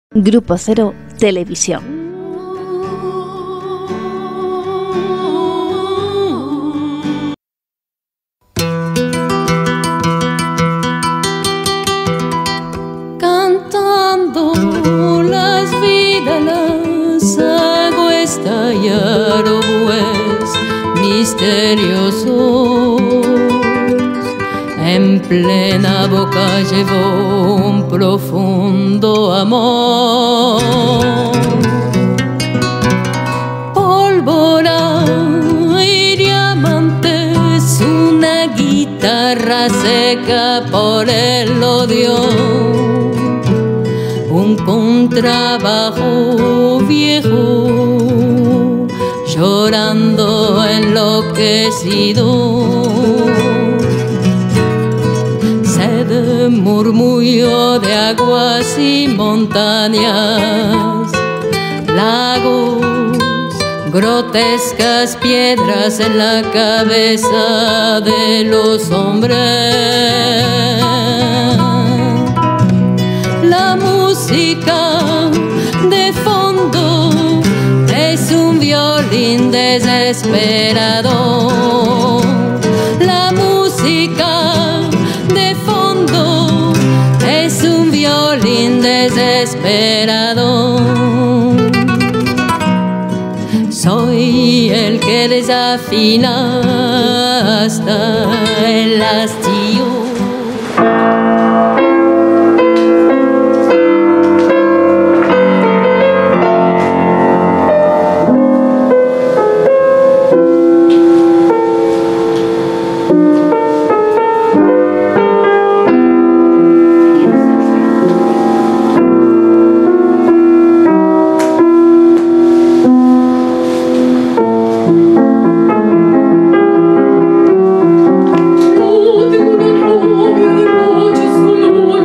Grupo Cero Televisión. Cantando las vidas las hago estallar obues misteriosos. En plena boca llevo un profundo amor. Pólvora y diamantes, una guitarra seca por el odio, un contrabajo viejo llorando enloquecido. Murmullo de aguas y montañas, lagos, grotescas piedras en la cabeza de los hombres. La música de fondo es un violín desesperado. La música de fondo es un violín desesperado. Soy el que desafina hasta el hastío. Tengo una novia de noches con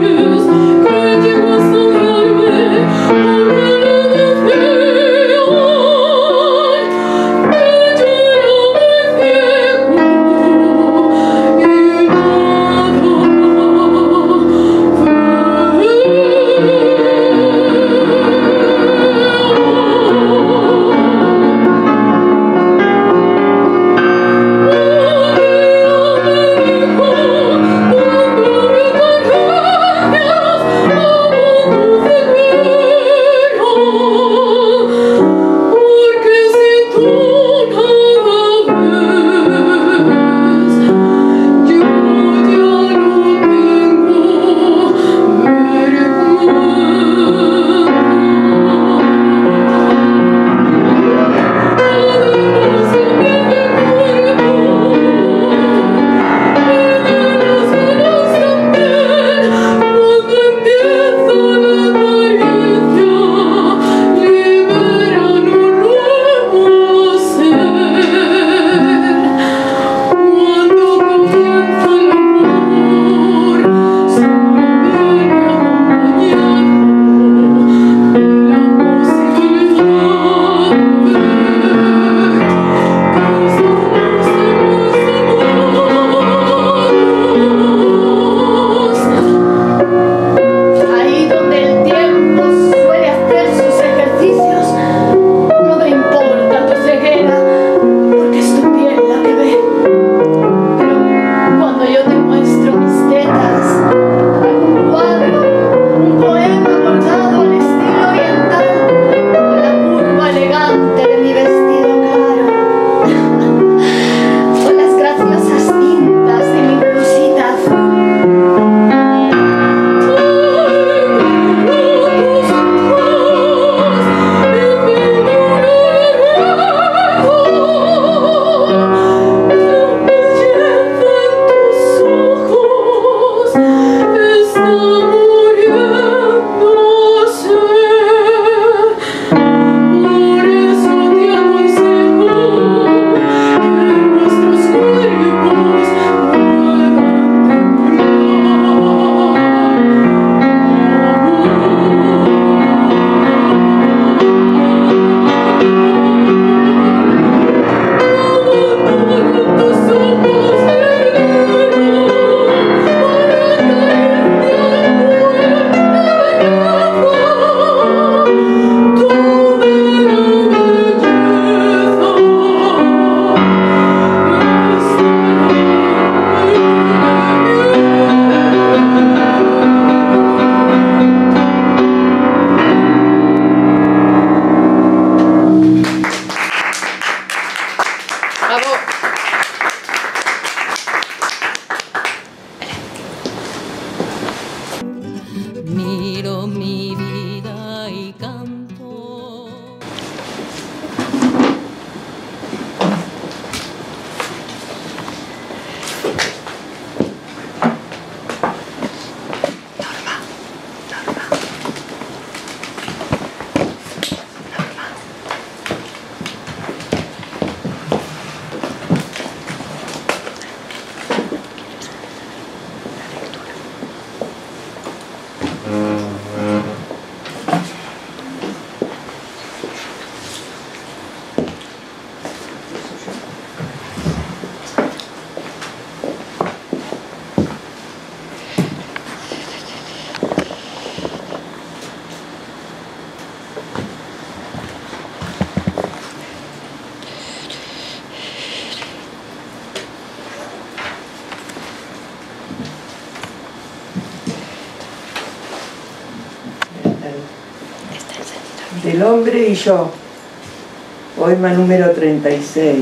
Del hombre y yo, poema número 36.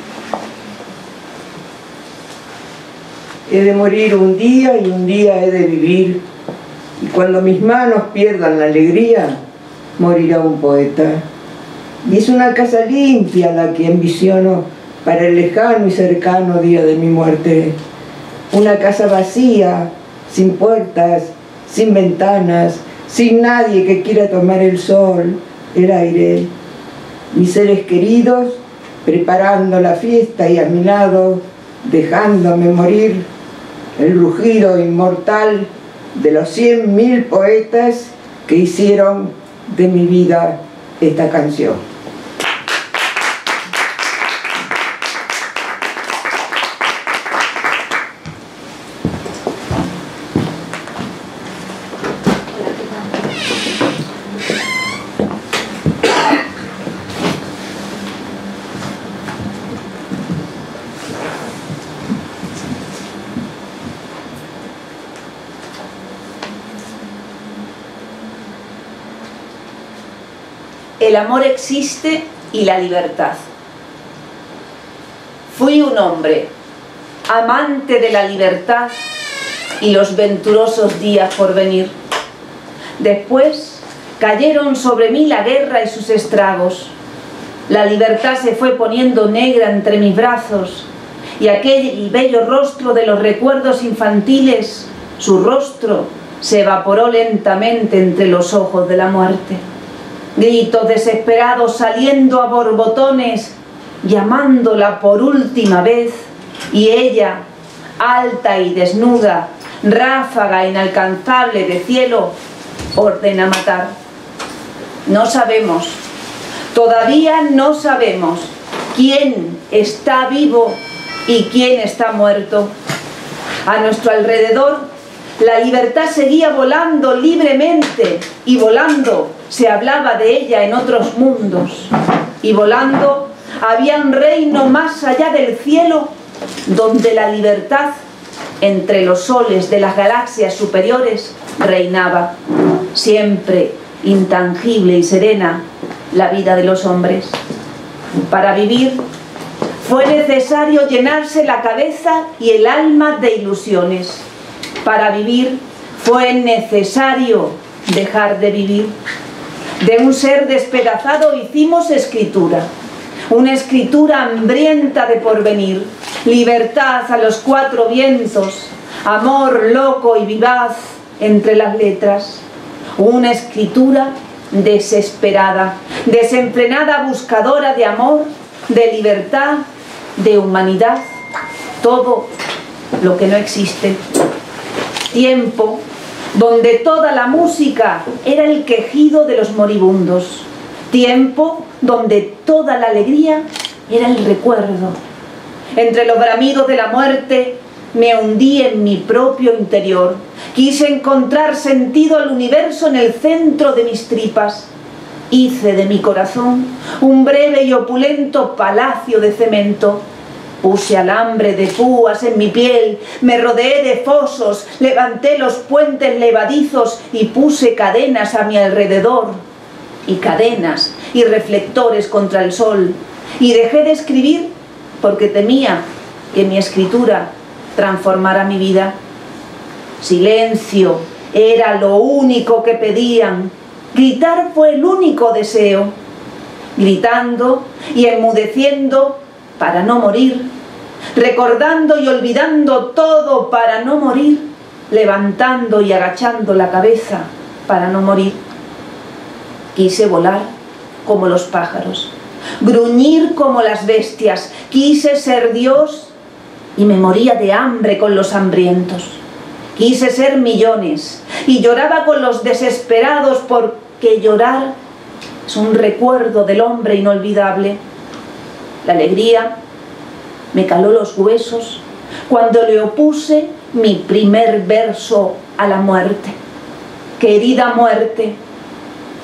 He de morir un día y un día he de vivir, y cuando mis manos pierdan la alegría, morirá un poeta. Y es una casa limpia la que ambiciono para el lejano y cercano día de mi muerte. Una casa vacía, sin puertas, sin ventanas, sin nadie que quiera tomar el sol, el aire. Mis seres queridos preparando la fiesta y a mi lado, dejándome morir, el rugido inmortal de los 100.000 poetas que hicieron de mi vida esta canción. El amor existe y la libertad. Fui un hombre, amante de la libertad y los venturosos días por venir. Después cayeron sobre mí la guerra y sus estragos. La libertad se fue poniendo negra entre mis brazos y aquel bello rostro de los recuerdos infantiles, su rostro se evaporó lentamente entre los ojos de la muerte. Gritos desesperados saliendo a borbotones, llamándola por última vez, y ella, alta y desnuda, ráfaga inalcanzable de cielo, ordena matar. No sabemos, todavía no sabemos quién está vivo y quién está muerto. A nuestro alrededor la libertad seguía volando libremente, y volando se hablaba de ella en otros mundos, y volando había un reino más allá del cielo donde la libertad entre los soles de las galaxias superiores reinaba, siempre intangible y serena, la vida de los hombres. Para vivir fue necesario llenarse la cabeza y el alma de ilusiones. Para vivir fue necesario dejar de vivir. De un ser despedazado hicimos escritura, una escritura hambrienta de porvenir, libertad a los cuatro vientos, amor loco y vivaz entre las letras, una escritura desesperada, desenfrenada buscadora de amor, de libertad, de humanidad, todo lo que no existe. Tiempo donde toda la música era el quejido de los moribundos. Tiempo donde toda la alegría era el recuerdo. Entre los bramidos de la muerte me hundí en mi propio interior. Quise encontrar sentido al universo en el centro de mis tripas. Hice de mi corazón un breve y opulento palacio de cemento. Puse alambre de púas en mi piel, me rodeé de fosos, levanté los puentes levadizos y puse cadenas a mi alrededor. Y cadenas y reflectores contra el sol. Y dejé de escribir porque temía que mi escritura transformara mi vida. Silencio era lo único que pedían. Gritar fue el único deseo. Gritando y enmudeciendo para no morir, recordando y olvidando todo para no morir, levantando y agachando la cabeza para no morir. Quise volar como los pájaros, gruñir como las bestias, quise ser Dios y me moría de hambre con los hambrientos. Quise ser millones y lloraba con los desesperados, porque llorar es un recuerdo del hombre inolvidable. La alegría me caló los huesos cuando le opuse mi primer verso a la muerte. Querida muerte,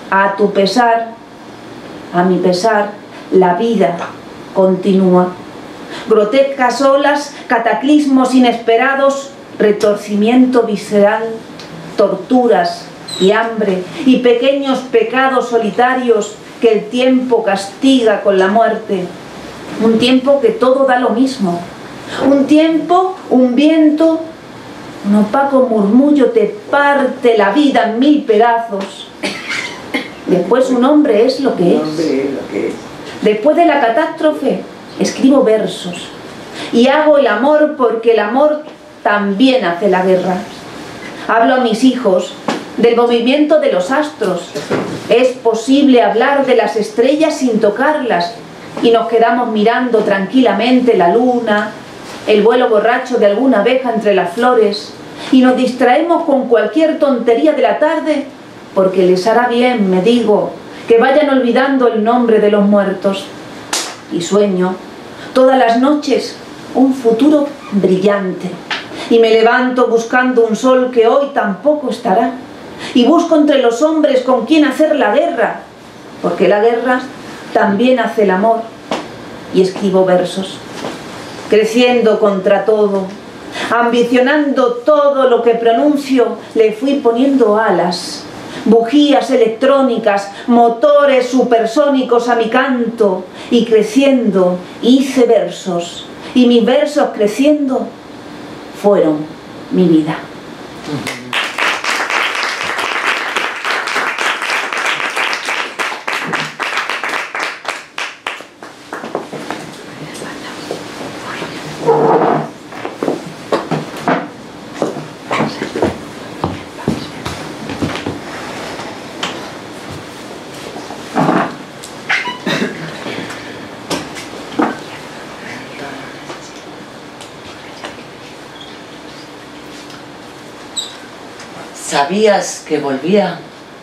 A tu pesar, a mi pesar, la vida continúa. Grotescas olas, cataclismos inesperados, retorcimiento visceral, torturas y hambre y pequeños pecados solitarios que el tiempo castiga con la muerte. Un tiempo que todo da lo mismo. Un tiempo, un viento, un opaco murmullo te parte la vida en 1000 pedazos. Después un hombre es lo que es. Después de la catástrofe escribo versos y hago el amor porque el amor también hace la guerra. Hablo a mis hijos del movimiento de los astros. Es posible hablar de las estrellas sin tocarlas y nos quedamos mirando tranquilamente la luna, el vuelo borracho de alguna abeja entre las flores y nos distraemos con cualquier tontería de la tarde porque les hará bien, me digo, que vayan olvidando el nombre de los muertos. Y sueño todas las noches un futuro brillante y me levanto buscando un sol que hoy tampoco estará y busco entre los hombres con quien hacer la guerra, porque la guerra también hace el amor, y escribo versos, creciendo contra todo, ambicionando todo lo que pronuncio, le fui poniendo alas, bujías electrónicas, motores supersónicos a mi canto, y creciendo hice versos, y mis versos creciendo fueron mi vida. ¿Sabías que volvía?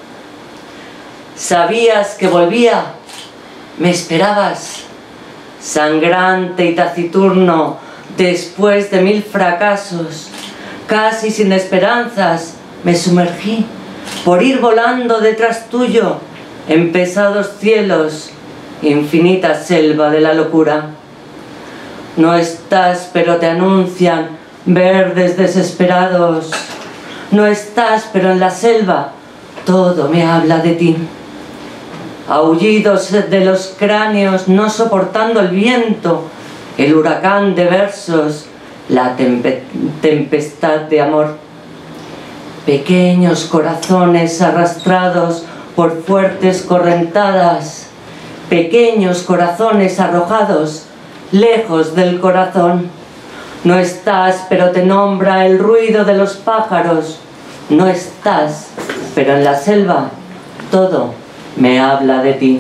¿Sabías que volvía? ¿Me esperabas? Sangrante y taciturno, después de 1000 fracasos, casi sin esperanzas, me sumergí por ir volando detrás tuyo en pesados cielos, infinita selva de la locura. No estás, pero te anuncian verdes desesperados. No estás, pero en la selva todo me habla de ti. Aullidos de los cráneos no soportando el viento, el huracán de versos, la tempestad de amor. Pequeños corazones arrastrados por fuertes correntadas, pequeños corazones arrojados lejos del corazón. No estás, pero te nombra el ruido de los pájaros. No estás, pero en la selva todo me habla de ti.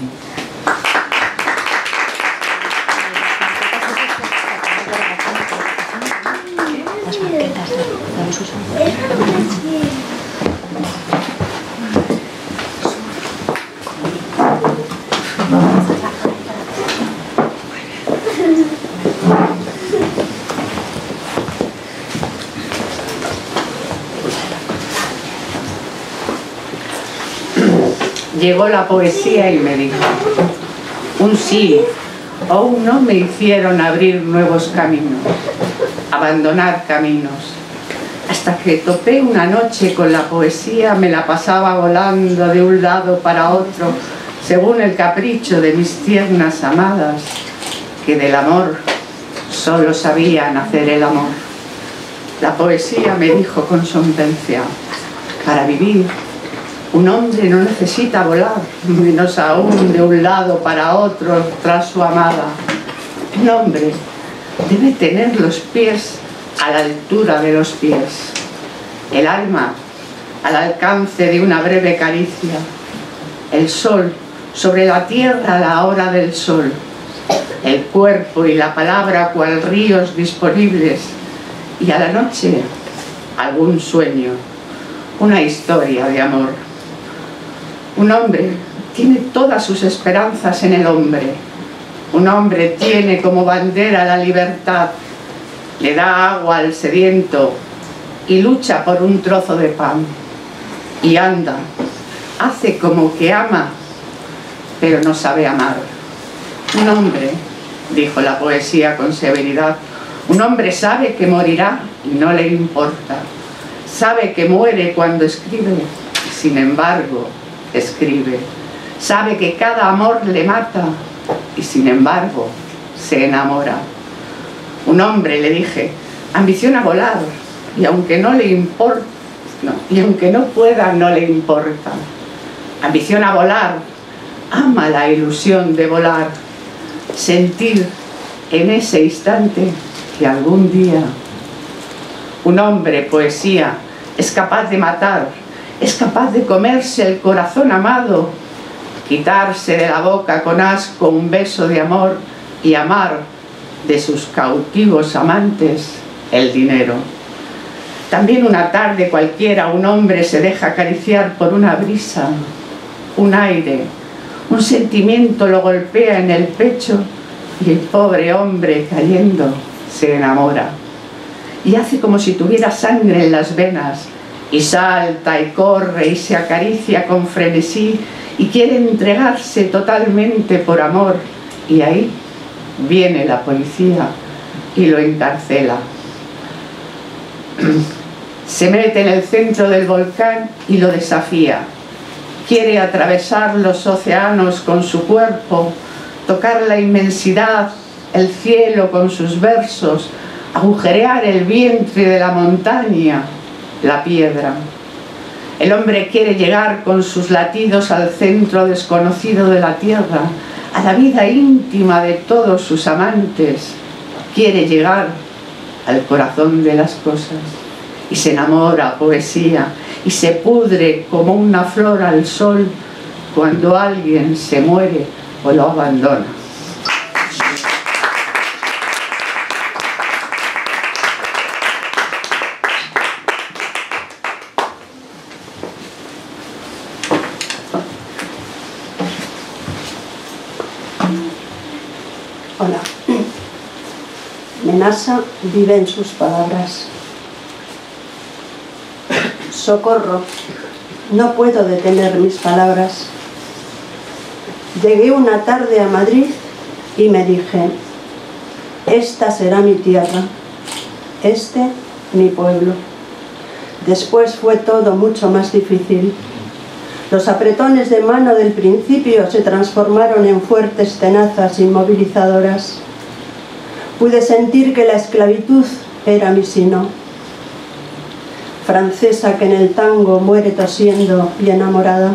Llegó la poesía y me dijo, un sí o un no me hicieron abrir nuevos caminos, abandonar caminos, hasta que topé una noche con la poesía, me la pasaba volando de un lado para otro, según el capricho de mis tiernas amadas, que del amor solo sabían hacer el amor. La poesía me dijo con sentencia, para vivir, un hombre no necesita volar, menos aún de un lado para otro tras su amada. Un hombre debe tener los pies a la altura de los pies, el alma al alcance de una breve caricia, el sol sobre la tierra a la hora del sol, el cuerpo y la palabra cual ríos disponibles, y a la noche algún sueño, una historia de amor. Un hombre tiene todas sus esperanzas en el hombre. Un hombre tiene como bandera la libertad, le da agua al sediento y lucha por un trozo de pan. Y anda hace como que ama, pero no sabe amar. Un hombre, dijo la poesía con severidad, un hombre sabe que morirá y no le importa. Sabe que muere cuando escribe, y sin embargo, escribe. Sabe que cada amor le mata, y sin embargo, se enamora. Un hombre, le dije, ambiciona volar, y aunque no le importa, y aunque no pueda, no le importa. Ambiciona volar, ama la ilusión de volar, sentir en ese instante que algún día. Un hombre, poesía, es capaz de matar, es capaz de comerse el corazón amado, quitarse de la boca con asco un beso de amor y amar de sus cautivos amantes el dinero. También una tarde cualquiera un hombre se deja acariciar por una brisa, un aire, un sentimiento lo golpea en el pecho y el pobre hombre cayendo se enamora y hace como si tuviera sangre en las venas y salta y corre y se acaricia con frenesí y quiere entregarse totalmente por amor, y ahí viene la policía y lo encarcela. Se mete en el centro del volcán y lo desafía. Quiere atravesar los océanos con su cuerpo, tocar la inmensidad, el cielo con sus versos, agujerear el vientre de la montaña, la piedra. El hombre quiere llegar con sus latidos al centro desconocido de la tierra, a la vida íntima de todos sus amantes. Quiere llegar al corazón de las cosas y se enamora, poesía, y se pudre como una flor al sol cuando alguien se muere o lo abandona. Hola. Menasa vive en sus palabras. Socorro, no puedo detener mis palabras. Llegué una tarde a Madrid y me dije, esta será mi tierra, este mi pueblo. Después fue todo mucho más difícil. Los apretones de mano del principio se transformaron en fuertes tenazas inmovilizadoras. Pude sentir que la esclavitud era mi sino. Francesa que en el tango muere tosiendo y enamorada.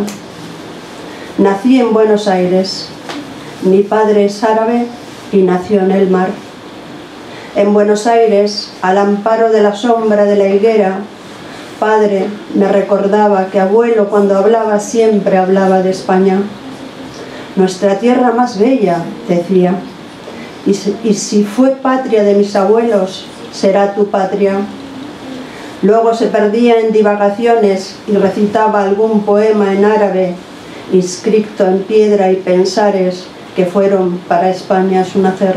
Nací en Buenos Aires. Mi padre es árabe y nació en el mar. En Buenos Aires, al amparo de la sombra de la higuera, padre me recordaba que abuelo cuando hablaba siempre hablaba de España. Nuestra tierra más bella, decía, y si fue patria de mis abuelos, será tu patria. Luego se perdía en divagaciones y recitaba algún poema en árabe, inscrito en piedra y pensares que fueron para España su nacer.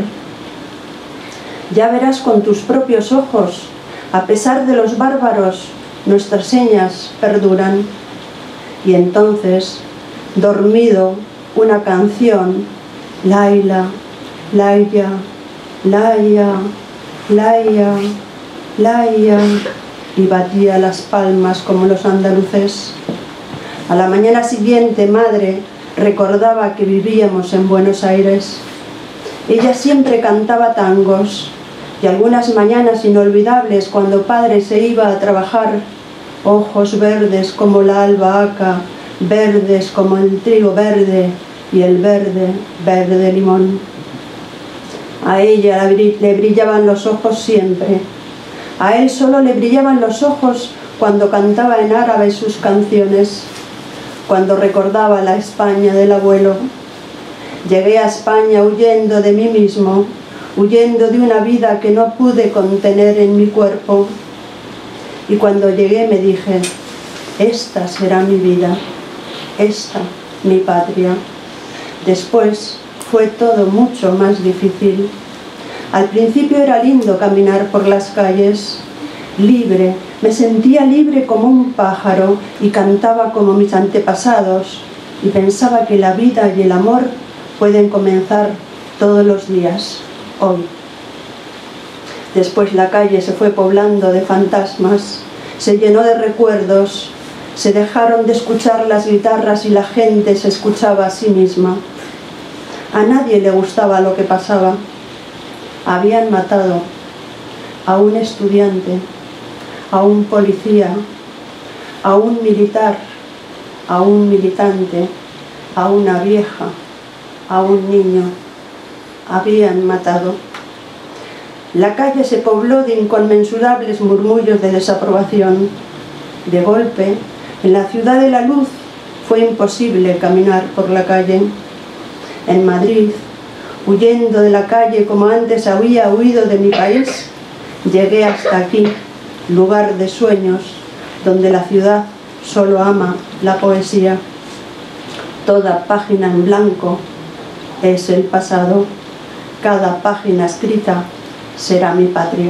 Ya verás con tus propios ojos, a pesar de los bárbaros, nuestras señas perduran. Y entonces, dormido, una canción, Laila, Laia, Laia, Laia, Laia, y batía las palmas como los andaluces. A la mañana siguiente, madre recordaba que vivíamos en Buenos Aires. Ella siempre cantaba tangos, y algunas mañanas inolvidables cuando padre se iba a trabajar, ojos verdes como la albahaca, verdes como el trigo verde y el verde, verde limón. A ella le brillaban los ojos siempre. A él solo le brillaban los ojos cuando cantaba en árabe sus canciones, cuando recordaba la España del abuelo. Llegué a España huyendo de mí mismo, huyendo de una vida que no pude contener en mi cuerpo. Y cuando llegué me dije, esta será mi vida, esta mi patria. Después fue todo mucho más difícil. Al principio era lindo caminar por las calles, libre, Me sentía libre como un pájaro y cantaba como mis antepasados y pensaba que la vida y el amor pueden comenzar todos los días, hoy. Después la calle se fue poblando de fantasmas, se llenó de recuerdos, se dejaron de escuchar las guitarras y la gente se escuchaba a sí misma. A nadie le gustaba lo que pasaba. Habían matado a un estudiante, a un policía, a un militar, a un militante, a una vieja, a un niño. Habían matado. La calle se pobló de inconmensurables murmullos de desaprobación. De golpe, en la ciudad de la luz fue imposible caminar por la calle. En Madrid, huyendo de la calle como antes había huido de mi país, llegué hasta aquí, lugar de sueños, donde la ciudad solo ama la poesía. Toda página en blanco es el pasado, cada página escrita será mi patria.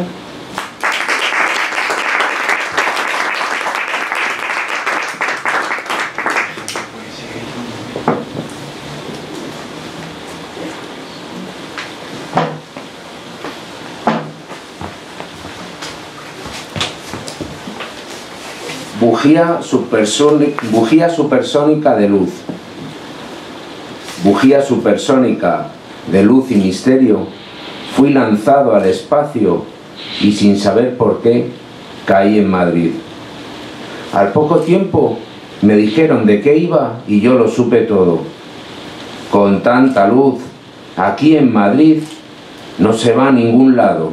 Bujía supersónica de luz. Bujía supersónica de luz y misterio, fui lanzado al espacio y sin saber por qué caí en Madrid. Al poco tiempo me dijeron de qué iba y yo lo supe todo. Con tanta luz, aquí en Madrid no se va a ningún lado.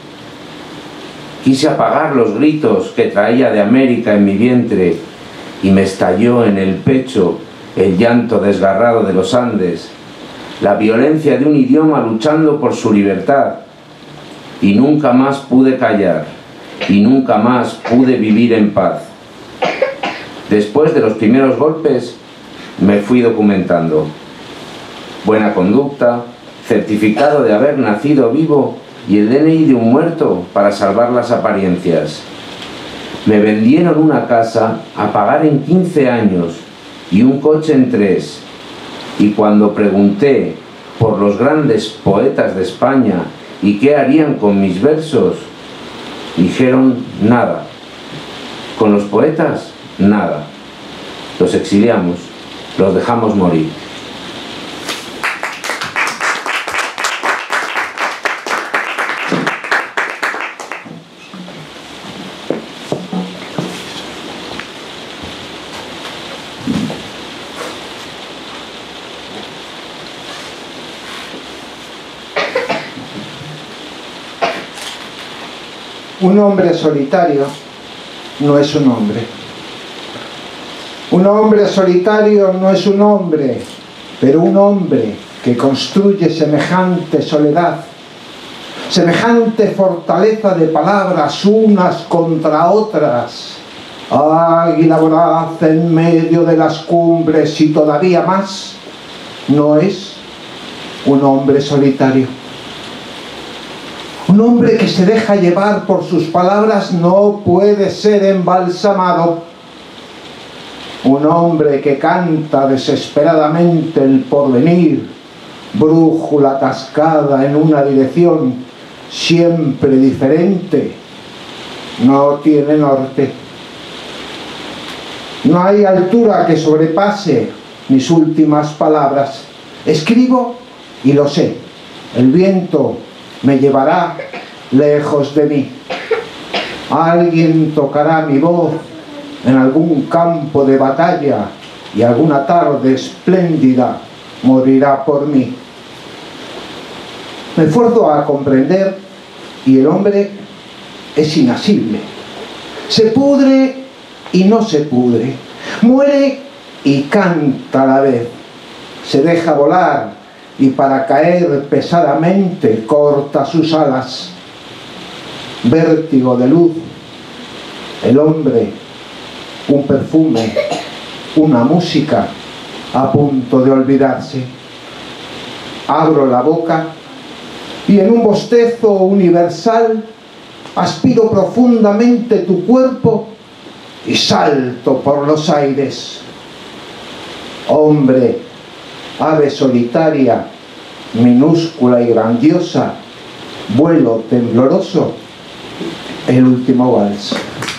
Quise apagar los gritos que traía de América en mi vientre y me estalló en el pecho el llanto desgarrado de los Andes, la violencia de un idioma luchando por su libertad. Y nunca más pude callar, y nunca más pude vivir en paz. Después de los primeros golpes, me fui documentando. Buena conducta, certificado de haber nacido vivo y el DNI de un muerto para salvar las apariencias. Me vendieron una casa a pagar en 15 años y un coche en 3. Y cuando pregunté por los grandes poetas de España y qué harían con mis versos, dijeron nada. Con los poetas, nada. Los exiliamos, los dejamos morir. Un hombre solitario no es un hombre. Un hombre solitario no es un hombre, pero un hombre que construye semejante soledad, semejante fortaleza de palabras unas contra otras, águila voraz en medio de las cumbres y todavía más, no es un hombre solitario. Un hombre que se deja llevar por sus palabras no puede ser embalsamado. Un hombre que canta desesperadamente el porvenir, brújula atascada en una dirección siempre diferente, no tiene norte. No hay altura que sobrepase mis últimas palabras. Escribo y lo sé, el viento me llevará lejos de mí. Alguien tocará mi voz en algún campo de batalla y alguna tarde espléndida morirá por mí. Me esfuerzo a comprender y el hombre es inasible. Se pudre y no se pudre. Muere y canta a la vez. Se deja volar y para caer pesadamente corta sus alas. Vértigo de luz, el hombre, un perfume, una música a punto de olvidarse. Abro la boca y en un bostezo universal aspiro profundamente tu cuerpo y salto por los aires. Hombre, ave solitaria, minúscula y grandiosa, vuelo tembloroso, el último vals.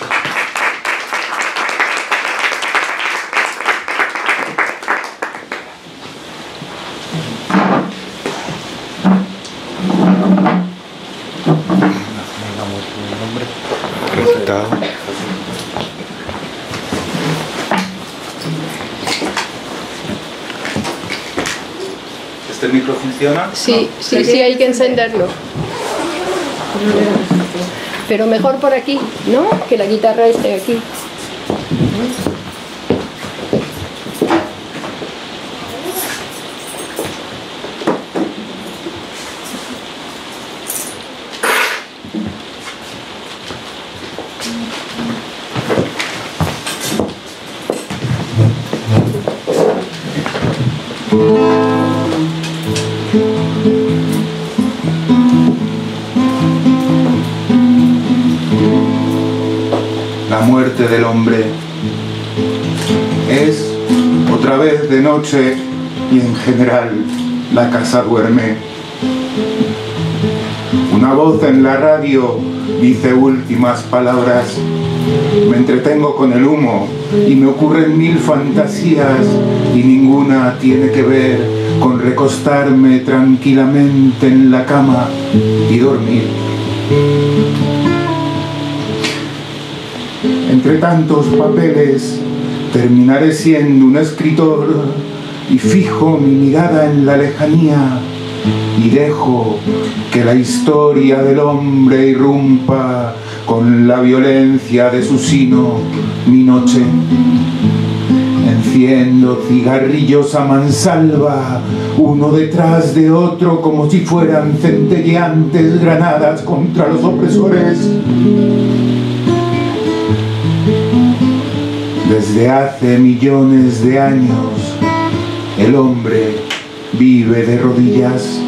¿Este micro funciona? Sí, sí, sí, hay que encenderlo. Pero mejor por aquí, ¿no? Que la guitarra esté aquí. La muerte del hombre es otra vez de noche y en general la casa duerme. Una voz en la radio dice últimas palabras. Me entretengo con el humo y me ocurren mil fantasías y ninguna tiene que ver con recostarme tranquilamente en la cama y dormir. Entre tantos papeles terminaré siendo un escritor y fijo mi mirada en la lejanía y dejo que la historia del hombre irrumpa con la violencia de su sino mi noche. Enciendo cigarrillos a mansalva, uno detrás de otro, como si fueran centelleantes granadas contra los opresores. Desde hace millones de años, el hombre vive de rodillas.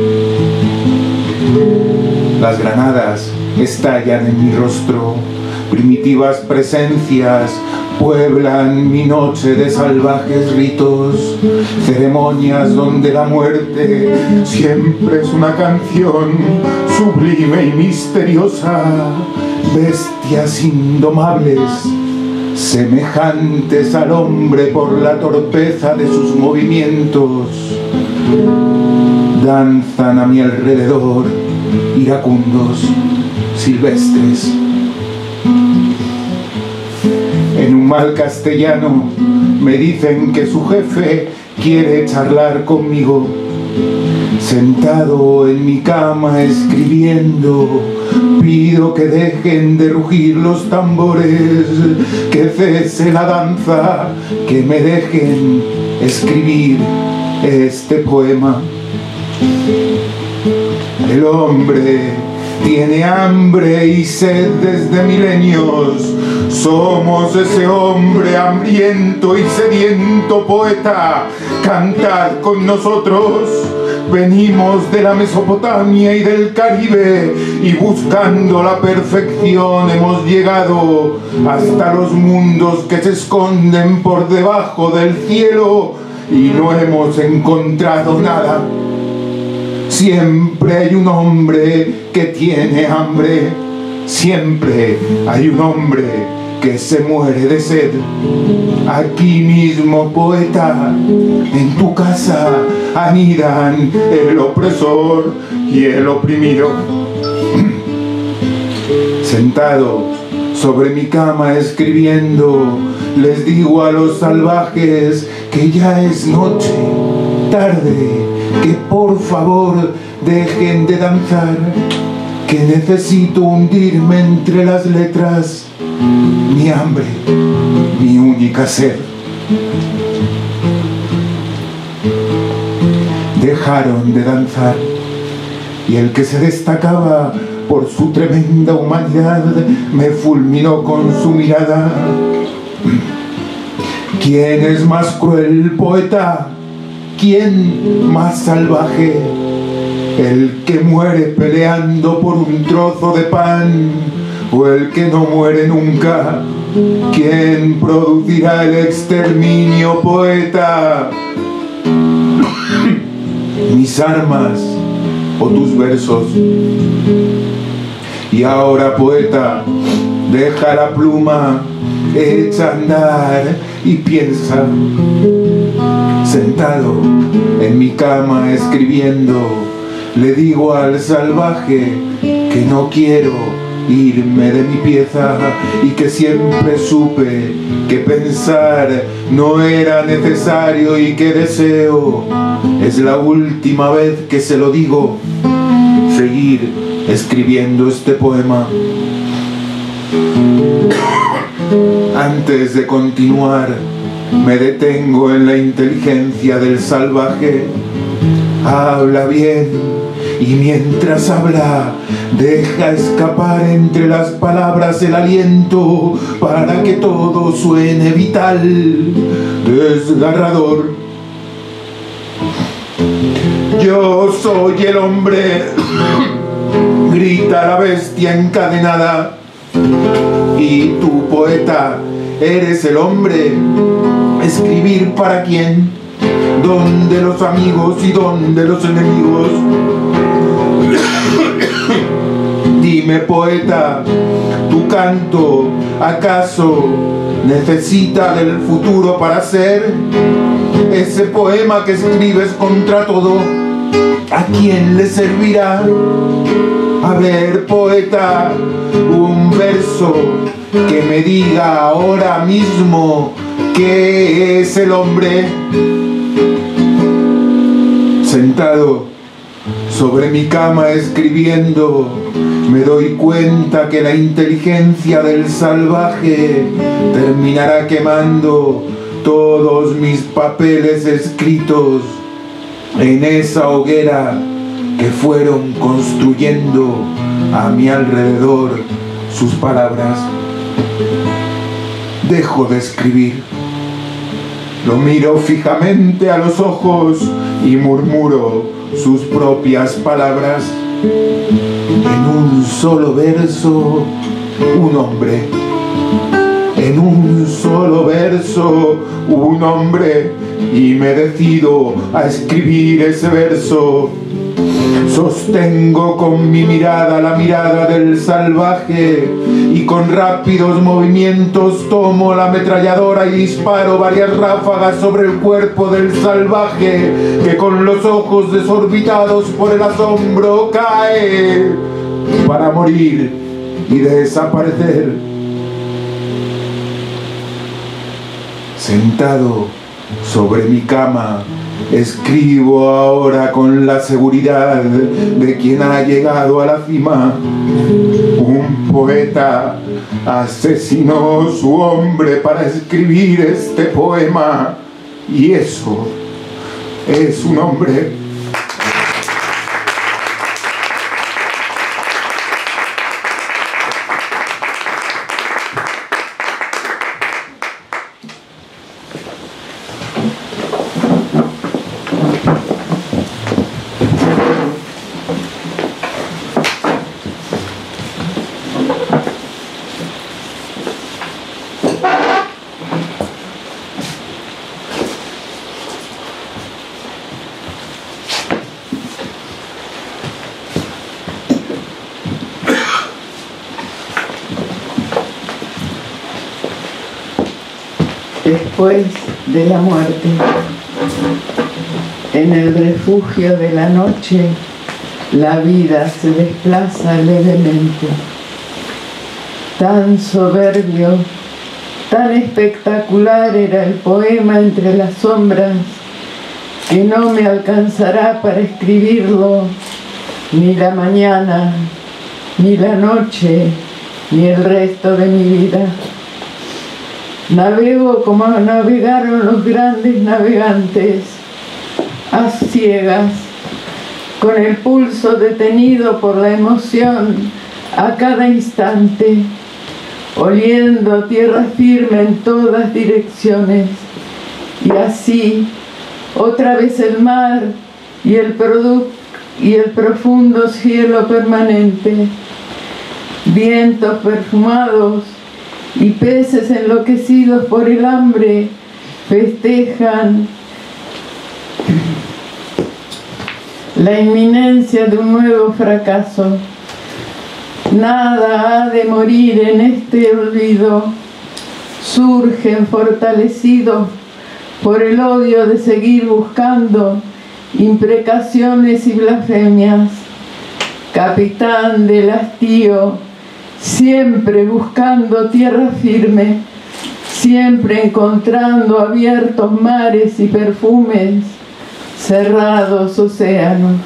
Las granadas estallan en mi rostro, primitivas presencias pueblan mi noche de salvajes ritos, ceremonias donde la muerte siempre es una canción sublime y misteriosa, bestias indomables, semejantes al hombre por la torpeza de sus movimientos, danzan a mi alrededor, iracundos, silvestres. En un mal castellano me dicen que su jefe quiere charlar conmigo. Sentado en mi cama escribiendo, pido que dejen de rugir los tambores, que cese la danza, que me dejen escribir este poema. El hombre tiene hambre y sed desde milenios. Somos ese hombre hambriento y sediento poeta. Cantad con nosotros. Venimos de la Mesopotamia y del Caribe y buscando la perfección hemos llegado hasta los mundos que se esconden por debajo del cielo y no hemos encontrado nada. Siempre hay un hombre que tiene hambre, siempre hay un hombre que se muere de sed. Aquí mismo, poeta, en tu casa anidan el opresor y el oprimido. Sentado sobre mi cama escribiendo, les digo a los salvajes que ya es noche, tarde, que por favor dejen de danzar, que necesito hundirme entre las letras, mi hambre, mi única sed. Dejaron de danzar y el que se destacaba por su tremenda humanidad me fulminó con su mirada. ¿Quién es más cruel, poeta? ¿Quién más salvaje? el que muere peleando por un trozo de pan, o el que no muere nunca. ¿Quién producirá el exterminio, poeta? ¿Mis armas o tus versos? Y ahora, poeta, deja la pluma, echa a andar y piensa. Sentado en mi cama escribiendo, le digo al salvaje que no quiero irme de mi pieza y que siempre supe que pensar no era necesario y que deseo, es la última vez que se lo digo, seguir escribiendo este poema. Antes de continuar, me detengo en la inteligencia del salvaje. Habla bien, y mientras habla, deja escapar entre las palabras el aliento para que todo suene vital, desgarrador. Yo soy el hombre, grita la bestia encadenada, y tú, poeta, eres el hombre. ¿Escribir para quién? ¿Dónde los amigos y dónde los enemigos? Dime, poeta, ¿tu canto acaso necesita del futuro para ser ese poema que escribes contra todo? ¿A quién le servirá? A ver, poeta, un verso que me diga ahora mismo qué es el hombre. Sentado sobre mi cama escribiendo, me doy cuenta que la inteligencia del salvaje terminará quemando todos mis papeles escritos en esa hoguera que fueron construyendo a mi alrededor sus palabras. Dejo de escribir, lo miro fijamente a los ojos y murmuro sus propias palabras. En un solo verso, un hombre. En un solo verso, un hombre. Y me decido a escribir ese verso. Sostengo con mi mirada la mirada del salvaje y con rápidos movimientos tomo la ametralladora y disparo varias ráfagas sobre el cuerpo del salvaje, que con los ojos desorbitados por el asombro cae para morir y desaparecer. Sentado sobre mi cama, escribo ahora con la seguridad de quien ha llegado a la cima. Un poeta asesinó su hombre para escribir este poema, y eso es un hombre. Después de la muerte, en el refugio de la noche, la vida se desplaza levemente. Tan soberbio, tan espectacular era el poema entre las sombras, que no me alcanzará para escribirlo ni la mañana, ni la noche, ni el resto de mi vida. Navego como navegaron los grandes navegantes, a ciegas, con el pulso detenido por la emoción a cada instante, oliendo tierra firme en todas direcciones, y así otra vez el mar y el y el profundo cielo permanente, vientos perfumados y peces enloquecidos por el hambre festejan la inminencia de un nuevo fracaso. Nada ha de morir en este olvido. Surgen fortalecidos por el odio de seguir buscando imprecaciones y blasfemias. Capitán del hastío, siempre buscando tierra firme, siempre encontrando abiertos mares y perfumes, cerrados océanos.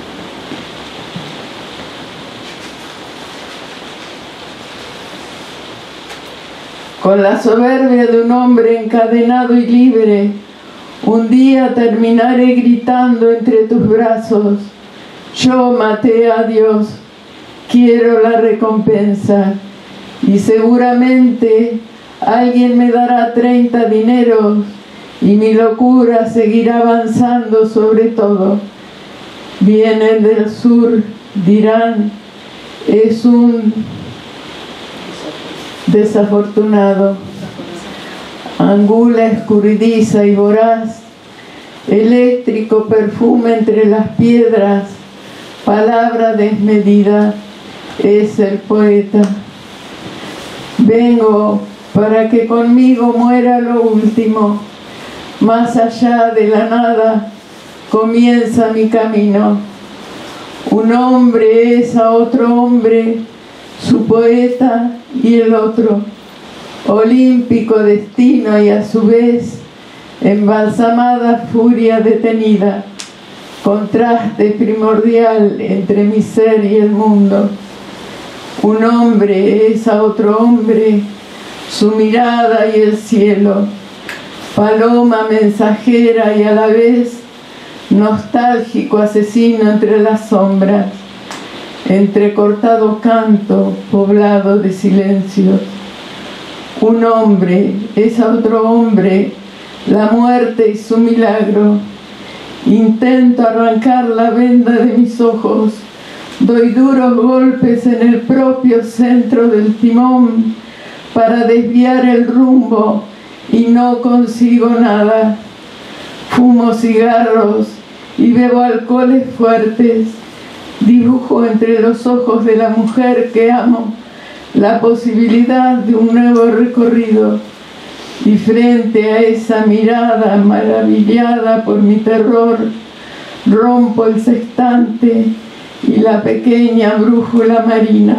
Con la soberbia de un hombre encadenado y libre, un día terminaré gritando entre tus brazos: yo maté a Dios, quiero la recompensa. Y seguramente alguien me dará 30 dineros y mi locura seguirá avanzando sobre todo. Vienen del sur, dirán, es un desafortunado. Angula escurridiza y voraz, eléctrico perfume entre las piedras, palabra desmedida, es el poeta. Vengo para que conmigo muera lo último. Más allá de la nada comienza mi camino. Un hombre es a otro hombre, su poeta y el otro. Olímpico destino y a su vez embalsamada furia detenida. Contraste primordial entre mi ser y el mundo. Un hombre es a otro hombre, su mirada y el cielo. Paloma mensajera y a la vez nostálgico asesino entre las sombras. Entrecortado canto poblado de silencios. Un hombre es a otro hombre, la muerte y su milagro. Intento arrancar la venda de mis ojos, doy duros golpes en el propio centro del timón para desviar el rumbo y no consigo nada. Fumo cigarros y bebo alcoholes fuertes. Dibujo entre los ojos de la mujer que amo la posibilidad de un nuevo recorrido. Y frente a esa mirada maravillada por mi terror, rompo el sextante y la pequeña brújula marina.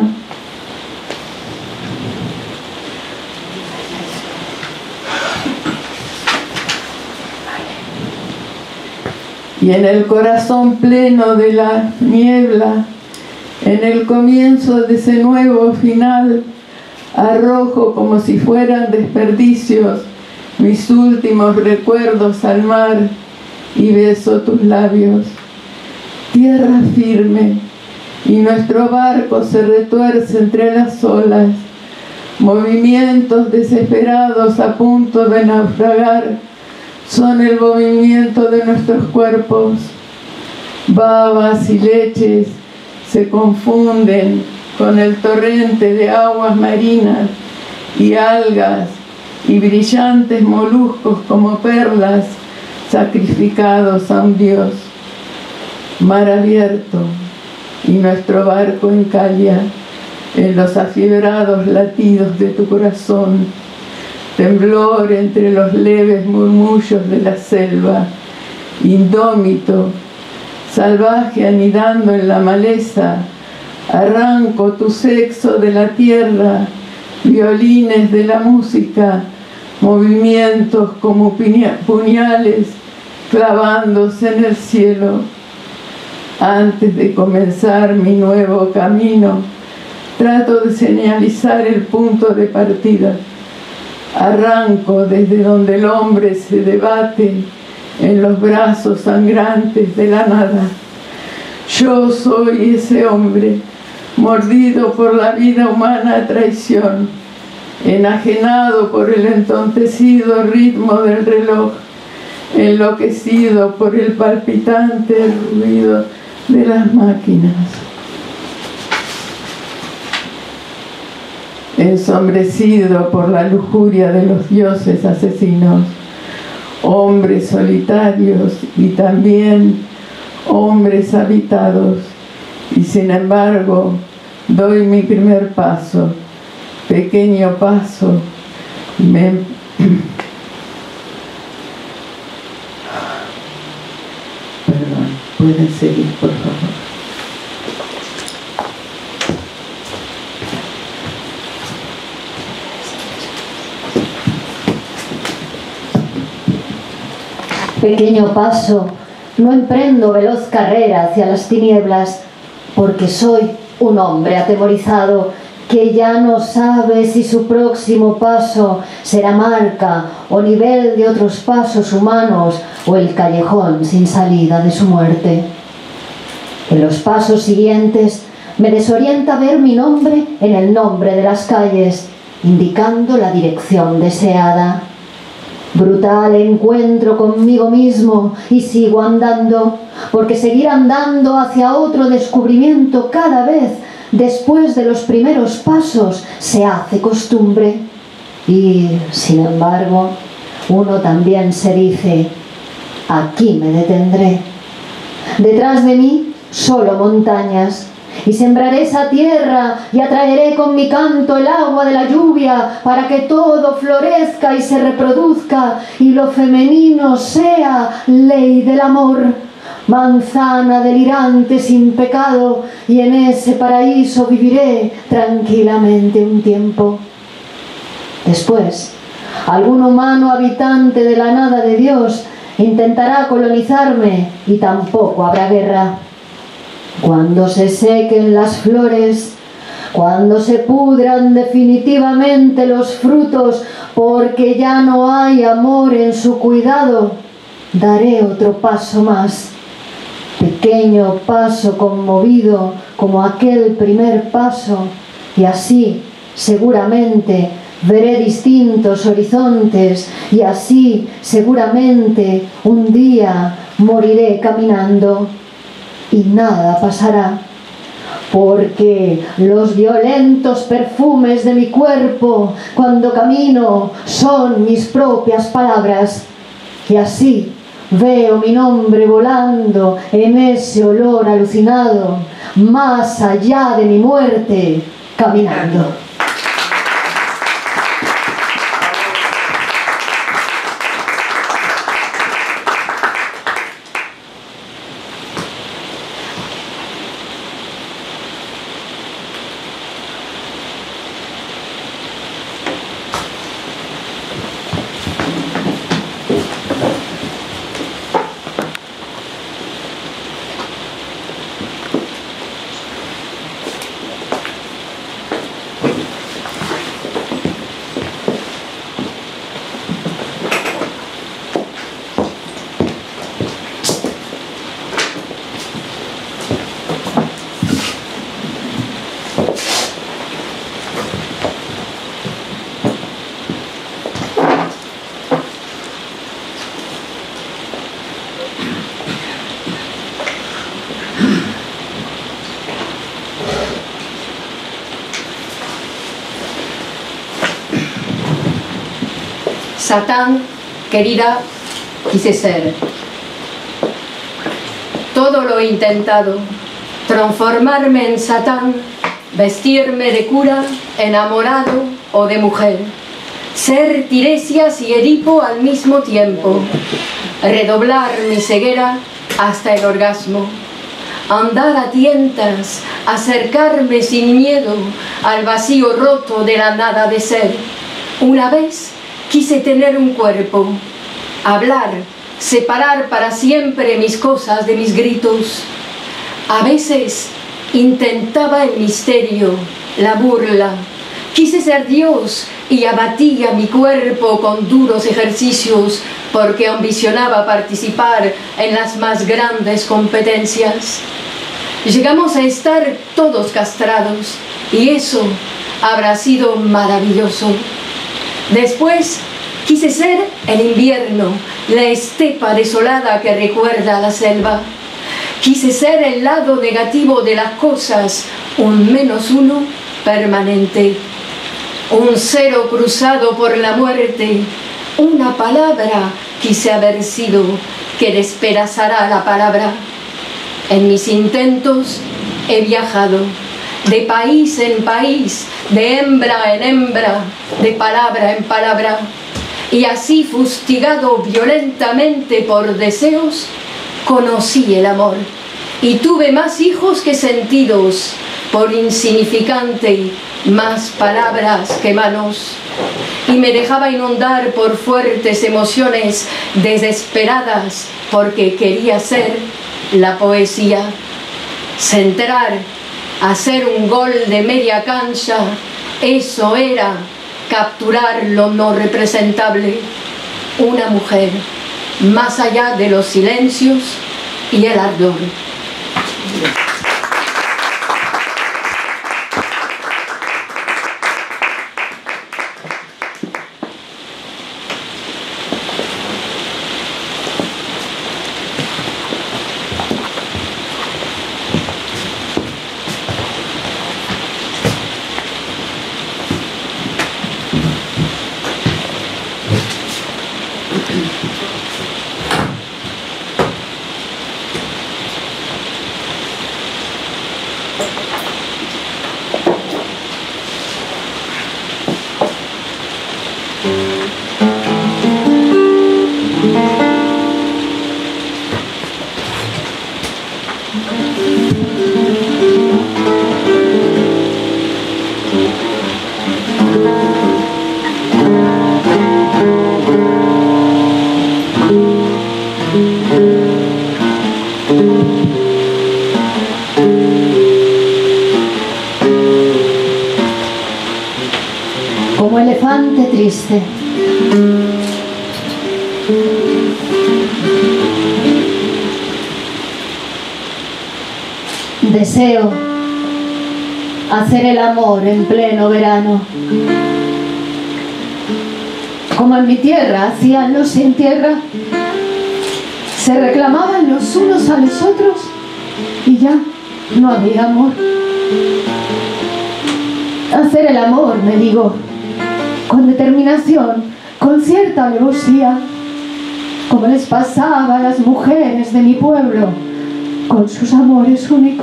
Y en el corazón pleno de la niebla, en el comienzo de ese nuevo final, arrojo como si fueran desperdicios mis últimos recuerdos al mar y beso tus labios. Tierra firme, y nuestro barco se retuerce entre las olas. Movimientos desesperados a punto de naufragar son el movimiento de nuestros cuerpos. Babas y leches se confunden con el torrente de aguas marinas y algas y brillantes moluscos como perlas sacrificados a un dios. Mar abierto y nuestro barco encalla en los afiebrados latidos de tu corazón. Temblor entre los leves murmullos de la selva, indómito, salvaje anidando en la maleza. Arranco tu sexo de la tierra, violines de la música, movimientos como puñales clavándose en el cielo. Antes de comenzar mi nuevo camino, trato de señalizar el punto de partida. Arranco desde donde el hombre se debate en los brazos sangrantes de la nada. Yo soy ese hombre, mordido por la vida humana a traición, enajenado por el entontecido ritmo del reloj, enloquecido por el palpitante ruido de las máquinas. Ensombrecido por la lujuria de los dioses asesinos, hombres solitarios y también hombres habitados, y sin embargo doy mi primer paso, pequeño paso, Perdón, pueden seguir, por favor. Pequeño paso, no emprendo veloz carrera hacia las tinieblas, porque soy un hombre atemorizado que ya no sabe si su próximo paso será marca o nivel de otros pasos humanos o el callejón sin salida de su muerte. En los pasos siguientes me desorienta ver mi nombre en el nombre de las calles, indicando la dirección deseada. Brutal encuentro conmigo mismo y sigo andando, porque seguir andando hacia otro descubrimiento cada vez después de los primeros pasos se hace costumbre. Y, sin embargo, uno también se dice, aquí me detendré. Detrás de mí, solo montañas, y sembraré esa tierra y atraeré con mi canto el agua de la lluvia para que todo florezca y se reproduzca y lo femenino sea ley del amor. Manzana delirante sin pecado, y en ese paraíso viviré tranquilamente un tiempo. Después, algún humano habitante de la nada de Dios intentará colonizarme y tampoco habrá guerra. Cuando se sequen las flores, cuando se pudran definitivamente los frutos, porque ya no hay amor en su cuidado, daré otro paso más. Pequeño paso conmovido como aquel primer paso, y así seguramente veré distintos horizontes, y así seguramente un día moriré caminando y nada pasará, porque los violentos perfumes de mi cuerpo cuando camino son mis propias palabras, y así veo mi nombre volando en ese olor alucinado, más allá de mi muerte, caminando. Satán, querida, quise ser. Todo lo he intentado, transformarme en Satán, vestirme de cura, enamorado o de mujer, ser Tiresias y Edipo al mismo tiempo, redoblar mi ceguera hasta el orgasmo, andar a tientas, acercarme sin miedo al vacío roto de la nada de ser. Una vez quise tener un cuerpo, hablar, separar para siempre mis cosas de mis gritos. A veces intentaba el misterio, la burla. Quise ser Dios y abatía mi cuerpo con duros ejercicios porque ambicionaba participar en las más grandes competencias. Llegamos a estar todos castrados y eso habrá sido maravilloso. Después quise ser el invierno, la estepa desolada que recuerda a la selva. Quise ser el lado negativo de las cosas, un -1 permanente, un 0 cruzado por la muerte. Una palabra quise haber sido, que despedazará la palabra. En mis intentos he viajado de país en país, de hembra en hembra, de palabra en palabra, y así, fustigado violentamente por deseos, conocí el amor y tuve más hijos que sentidos, por insignificante, más palabras que manos, y me dejaba inundar por fuertes emociones desesperadas, porque quería ser la poesía, centrar, hacer un gol de media cancha. Eso era capturar lo no representable, una mujer más allá de los silencios y el ardor. Como elefante triste. Deseo hacer el amor en pleno verano, como en mi tierra hacían los sin tierra, se reclamaban los unos a los otros y ya no había amor. Hacer el amor, me digo, con determinación, con cierta alevosía, como les pasaba a las mujeres de mi pueblo con sus amores únicos.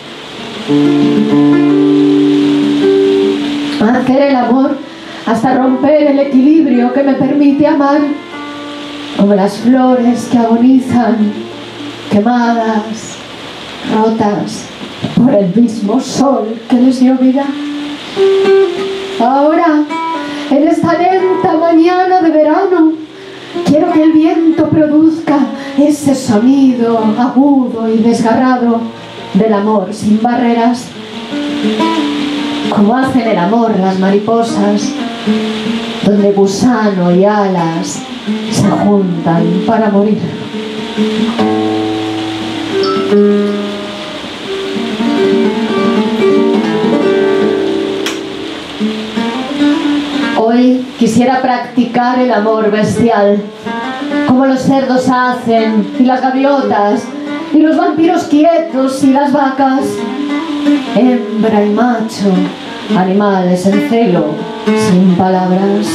Hacer el amor hasta romper el equilibrio que me permite amar, como las flores que agonizan, quemadas, rotas por el mismo sol que les dio vida. Ahora, en esta lenta mañana de verano, quiero que el viento produzca ese sonido agudo y desgarrado del amor sin barreras, como hacen el amor las mariposas, donde gusano y alas se juntan para morir. Hoy quisiera practicar el amor bestial, como los cerdos hacen, y las gaviotas, y los vampiros quietos, y las vacas. Hembra y macho, animales en celo, sin palabras.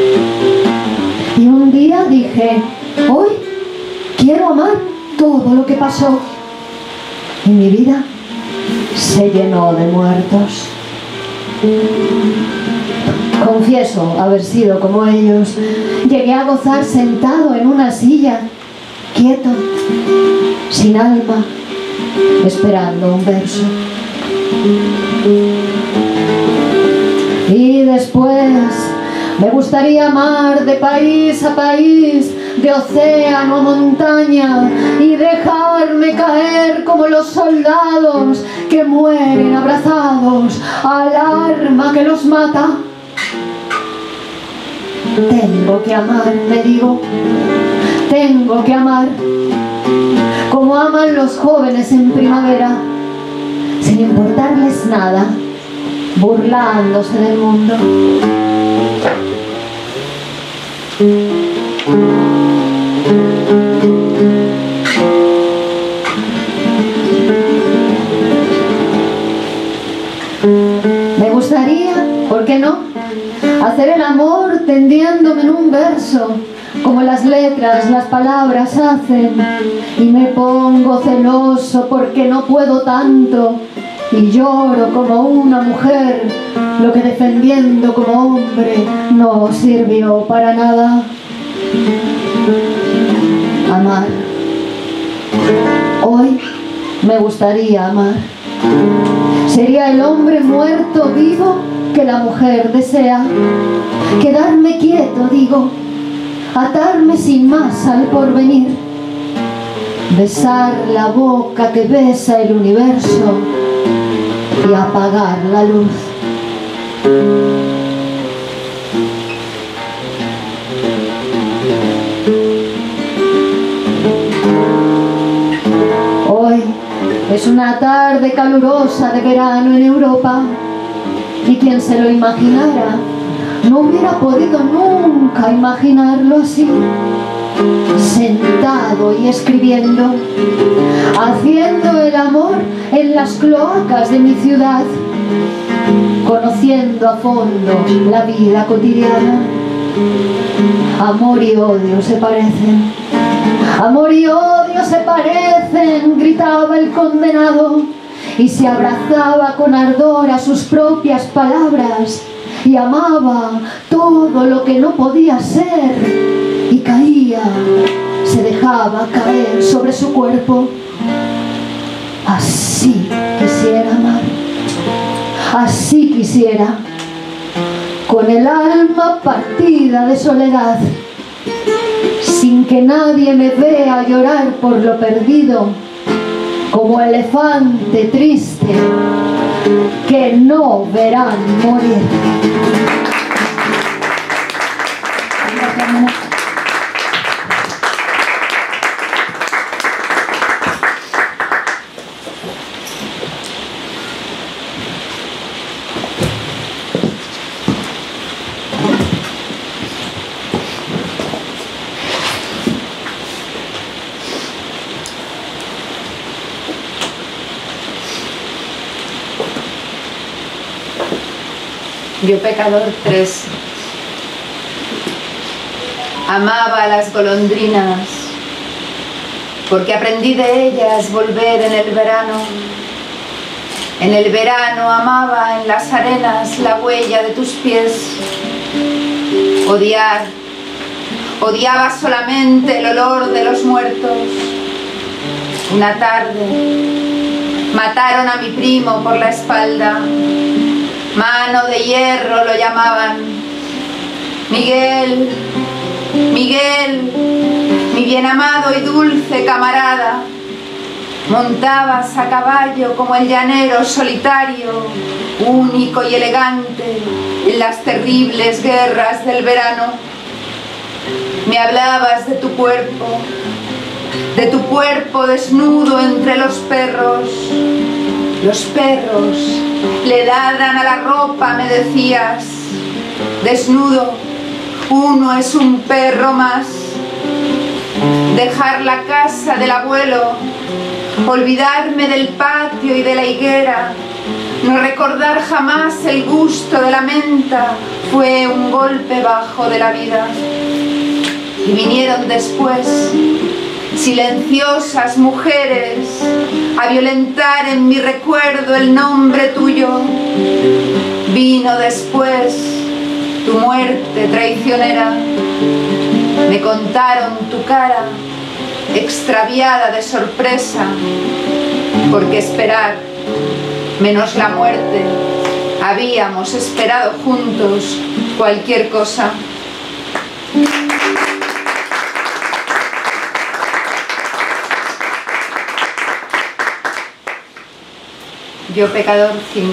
Y un día dije, hoy quiero amar todo lo que pasó. Y mi vida se llenó de muertos. Confieso haber sido como ellos. Llegué a gozar sentado en una silla, quieto, sin alma, esperando un verso. Y después me gustaría amar de país a país, de océano a montaña, y dejarme caer como los soldados que mueren abrazados al arma que los mata. Tengo que amar, me digo, tengo que amar, como aman los jóvenes en primavera, sin importarles nada, burlándose del mundo. gustaría, ¿por qué no?, hacer el amor tendiéndome en un verso, como las letras, las palabras hacen, y me pongo celoso porque no puedo tanto, y lloro como una mujer, lo que defendiendo como hombre no sirvió para nada. Amar. Hoy me gustaría amar. Sería el hombre muerto vivo que la mujer desea. Quedarme quieto, digo, atarme sin más al porvenir, besar la boca que besa el universo y apagar la luz. Hoy es una tarde calurosa de verano en Europa, y quien se lo imaginara no hubiera podido nunca imaginarlo así, sentado y escribiendo, haciendo el amor en las cloacas de mi ciudad, conociendo a fondo la vida cotidiana. Amor y odio se parecen, amor y odio se parecen, gritaba el condenado, y se abrazaba con ardor a sus propias palabras, y amaba todo lo que no podía ser, y caía, se dejaba caer sobre su cuerpo. Así quisiera amar, así quisiera, con el alma partida de soledad, sin que nadie me vea llorar por lo perdido, como elefante triste que no verán morir. Yo pecador 3. Amaba a las golondrinas, porque aprendí de ellas volver en el verano. En el verano amaba en las arenas la huella de tus pies. Odiaba solamente el olor de los muertos. Una tarde mataron a mi primo por la espalda. Mano de hierro lo llamaban. Miguel, Miguel, mi bien amado y dulce camarada, montabas a caballo como el llanero solitario, único y elegante en las terribles guerras del verano. Me hablabas de tu cuerpo desnudo entre los perros. Los perros le ladran a la ropa, me decías. Desnudo, uno es un perro más. Dejar la casa del abuelo, olvidarme del patio y de la higuera, no recordar jamás el gusto de la menta, fue un golpe bajo de la vida. Y vinieron después silenciosas mujeres a violentar en mi recuerdo el nombre tuyo. Vino después tu muerte traicionera. Me contaron tu cara extraviada de sorpresa, porque esperar, menos la muerte, habíamos esperado juntos cualquier cosa. Yo pecador 5.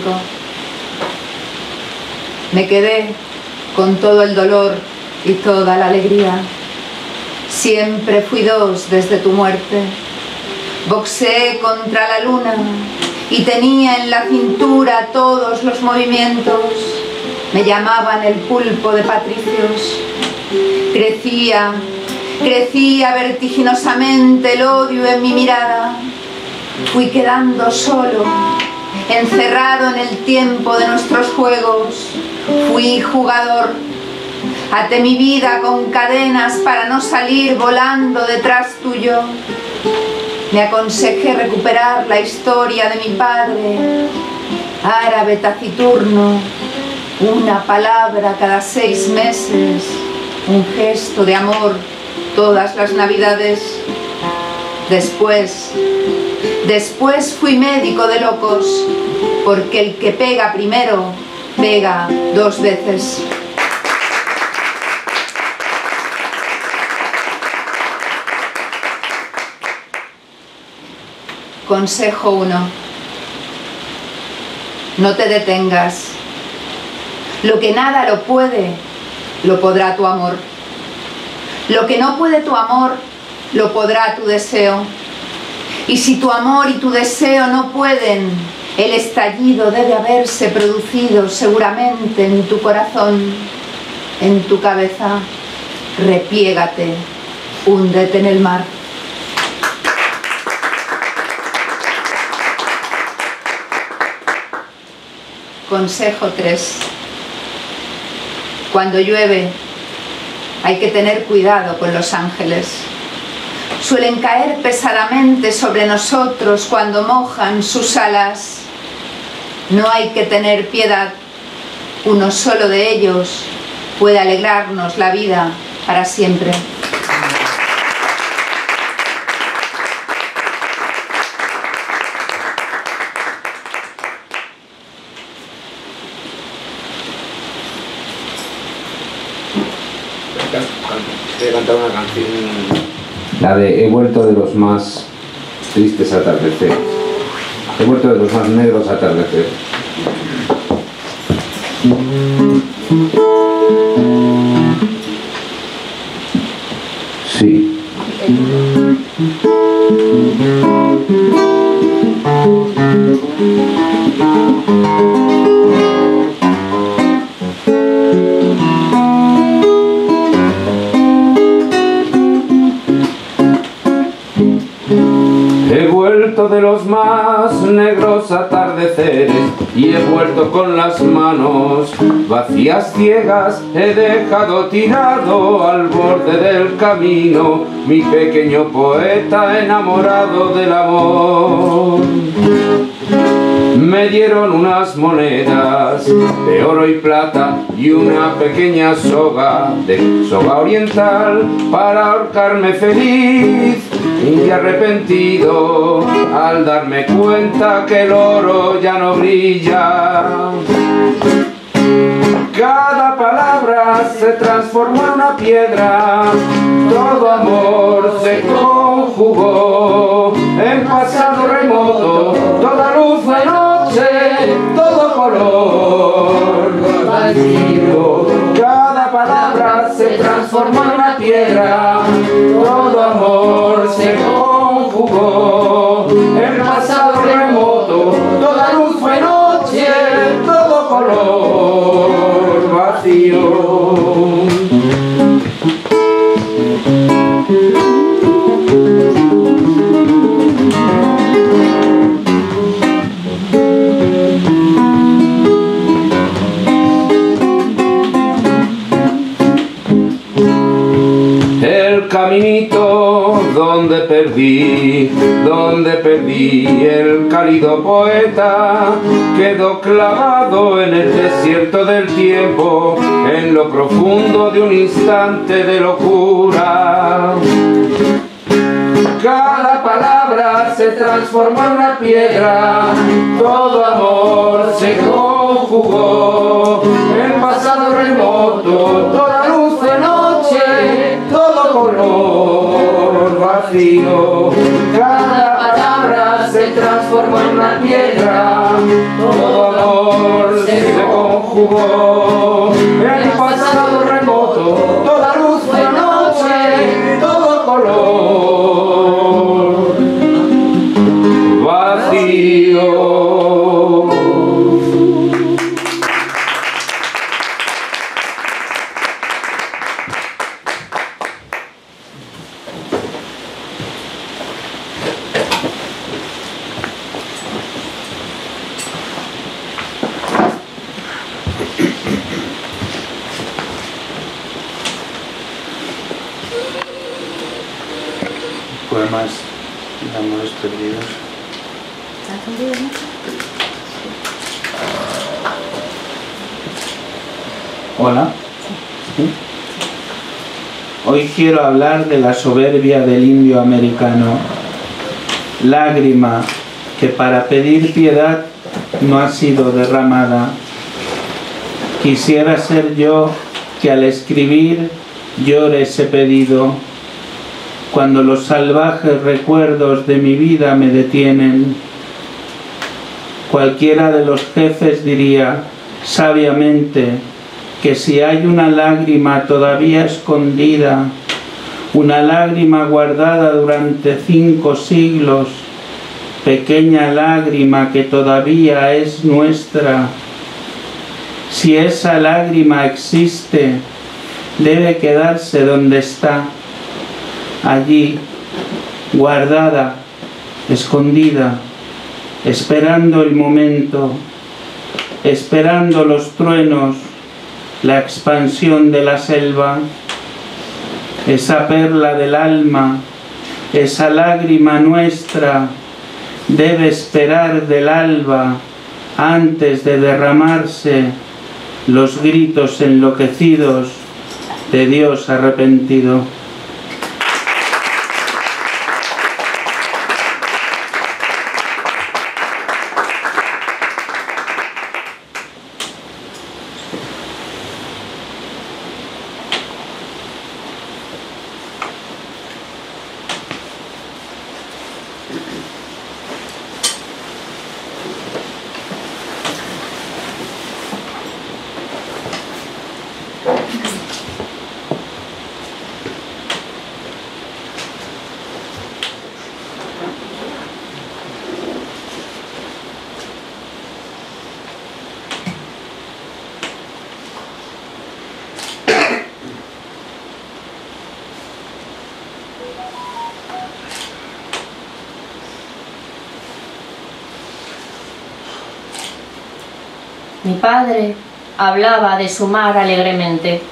Me quedé con todo el dolor y toda la alegría. Siempre fui 2 desde tu muerte. Boxeé contra la luna y tenía en la cintura todos los movimientos. Me llamaban el pulpo de patricios. Crecía vertiginosamente el odio en mi mirada. Fui quedando solo encerrado en el tiempo de nuestros juegos, fui jugador. Até mi vida con cadenas para no salir volando detrás tuyo. Me aconsejé recuperar la historia de mi padre, árabe taciturno, una palabra cada 6 meses, un gesto de amor todas las navidades. Después fui médico de locos, porque el que pega primero, pega 2 veces. Consejo 1. No te detengas. Lo que nada lo puede, lo podrá tu amor. Lo que no puede tu amor, lo podrá tu deseo. Y si tu amor y tu deseo no pueden, el estallido debe haberse producido seguramente en tu corazón, en tu cabeza. Repiégate, húndete en el mar. Consejo 3. Cuando llueve, hay que tener cuidado con los ángeles. Suelen caer pesadamente sobre nosotros cuando mojan sus alas. No hay que tener piedad. Uno solo de ellos puede alegrarnos la vida para siempre. Voy a cantar una canción, la de He vuelto de los más tristes atardeceres. He vuelto de los más negros atardeceres. Sí. He vuelto de los más negros atardeceres y he vuelto con las manos vacías, ciegas. He dejado tirado al borde del camino mi pequeño poeta enamorado del amor. Me dieron unas monedas de oro y plata y una pequeña soga de soga oriental para ahorcarme feliz y arrepentido al darme cuenta que el oro ya no brilla. Cada palabra se transformó en una piedra, todo amor se conjugó en pasado remoto, toda luz fue noche, todo color vacío. Cada palabra se transformó en una piedra, todo amor se conjugó en pasado remoto, toda luz fue noche, todo color vacío. El caminito donde perdí el cálido poeta quedó clavado en el desierto del tiempo, en lo profundo de un instante de locura. Cada palabra se transformó en una piedra, todo amor se conjugó en pasado remoto, toda luz fue noche, todo color vacío. Cada palabra se transformó en una piedra, todo amor se conjugó en pasado remoto, toda luz fue noche, todo color vacío. Amores perdidos. Hola. ¿Sí? Hoy quiero hablar de la soberbia del indio americano. Lágrima que para pedir piedad no ha sido derramada. Quisiera ser yo que al escribir llore ese pedido, cuando los salvajes recuerdos de mi vida me detienen. Cualquiera de los jefes diría sabiamente que si hay una lágrima todavía escondida, una lágrima guardada durante 5 siglos, pequeña lágrima que todavía es nuestra, si esa lágrima existe, debe quedarse donde está, allí, guardada, escondida, esperando el momento, esperando los truenos, la expansión de la selva. Esa perla del alma, esa lágrima nuestra, debe esperar del alba antes de derramarse los gritos enloquecidos de Dios arrepentido. Mi padre hablaba de su mar alegremente.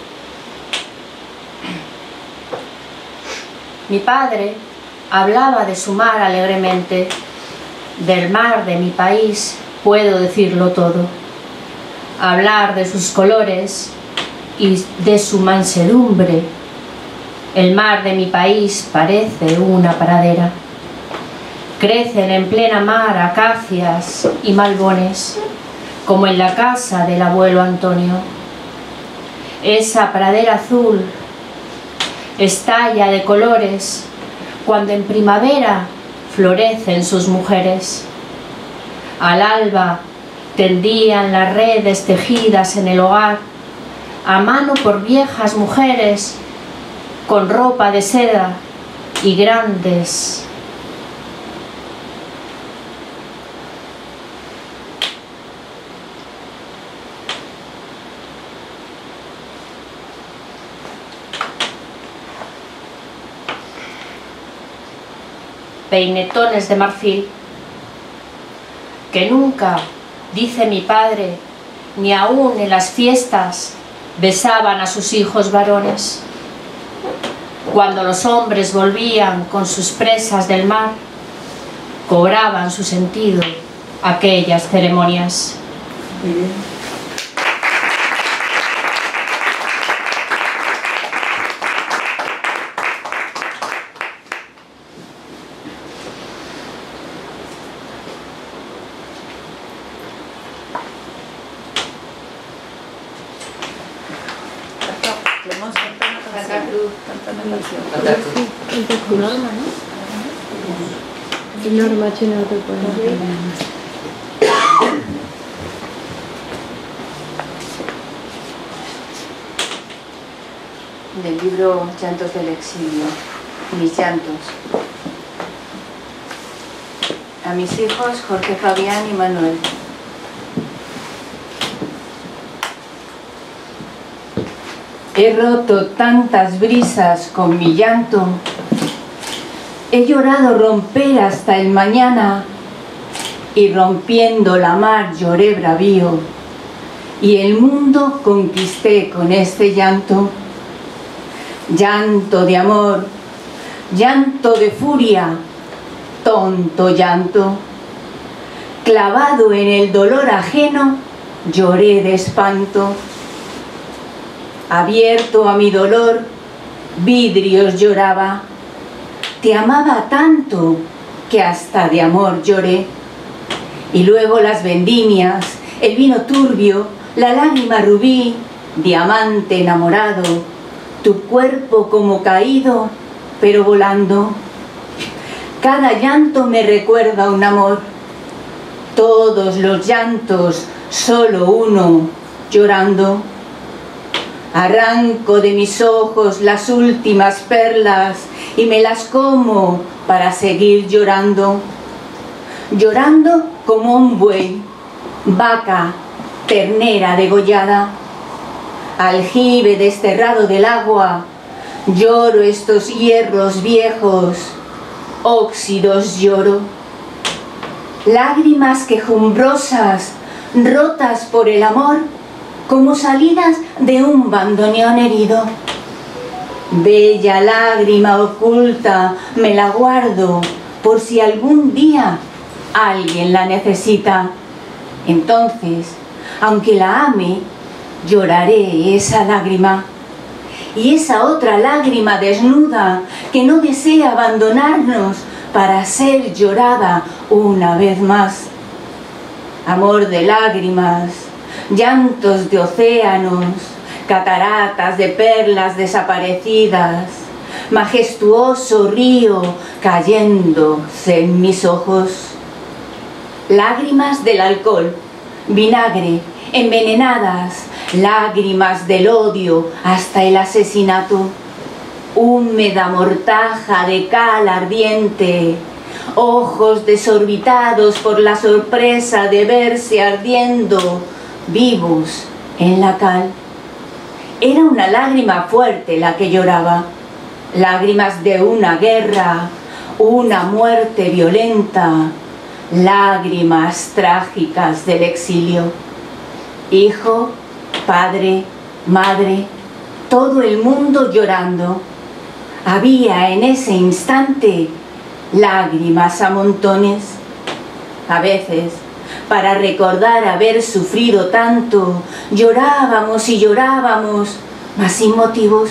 Mi padre hablaba de su mar alegremente. Del mar de mi país puedo decirlo todo. Hablar de sus colores y de su mansedumbre. El mar de mi país parece una pradera. Crecen en plena mar acacias y malbones, como en la casa del abuelo Antonio. Esa pradera azul estalla de colores cuando en primavera florecen sus mujeres. Al alba tendían las redes tejidas en el hogar, a mano por viejas mujeres con ropa de seda y grandes peinetones de marfil, que nunca, dice mi padre, ni aún en las fiestas, besaban a sus hijos varones. Cuando los hombres volvían con sus presas del mar, cobraban su sentido aquellas ceremonias. Norma, ¿no? Norma, chino, te Del libro Llantos del exilio, mis llantos. A mis hijos Jorge, Fabián y Manuel. He roto tantas brisas con mi llanto, he llorado romper hasta el mañana, y rompiendo la mar lloré bravío, y el mundo conquisté con este llanto. Llanto de amor, llanto de furia, tonto llanto. Clavado en el dolor ajeno, lloré de espanto. Abierto a mi dolor, vidrios lloraba. Te amaba tanto que hasta de amor lloré. Y luego las vendimias, el vino turbio, la lágrima rubí, diamante enamorado, tu cuerpo como caído, pero volando. Cada llanto me recuerda un amor. Todos los llantos, solo uno, llorando. Arranco de mis ojos las últimas perlas y me las como para seguir llorando. Llorando como un buey, vaca, ternera degollada. Aljibe desterrado del agua, lloro estos hierros viejos, óxidos lloro. Lágrimas quejumbrosas, rotas por el amor, como salidas de un bandoneón herido. Bella lágrima oculta, me la guardo por si algún día alguien la necesita. Entonces, aunque la ame, lloraré esa lágrima. Y esa otra lágrima desnuda que no desea abandonarnos para ser llorada una vez más. Amor de lágrimas, llantos de océanos, cataratas de perlas desaparecidas, majestuoso río cayéndose en mis ojos. Lágrimas del alcohol, vinagre, envenenadas, lágrimas del odio hasta el asesinato. Húmeda mortaja de cal ardiente, ojos desorbitados por la sorpresa de verse ardiendo vivos en la cal. Era una lágrima fuerte la que lloraba, lágrimas de una guerra, una muerte violenta, lágrimas trágicas del exilio. Hijo, padre, madre, todo el mundo llorando. Había en ese instante lágrimas a montones. A veces, para recordar haber sufrido tanto, llorábamos y llorábamos, mas sin motivos.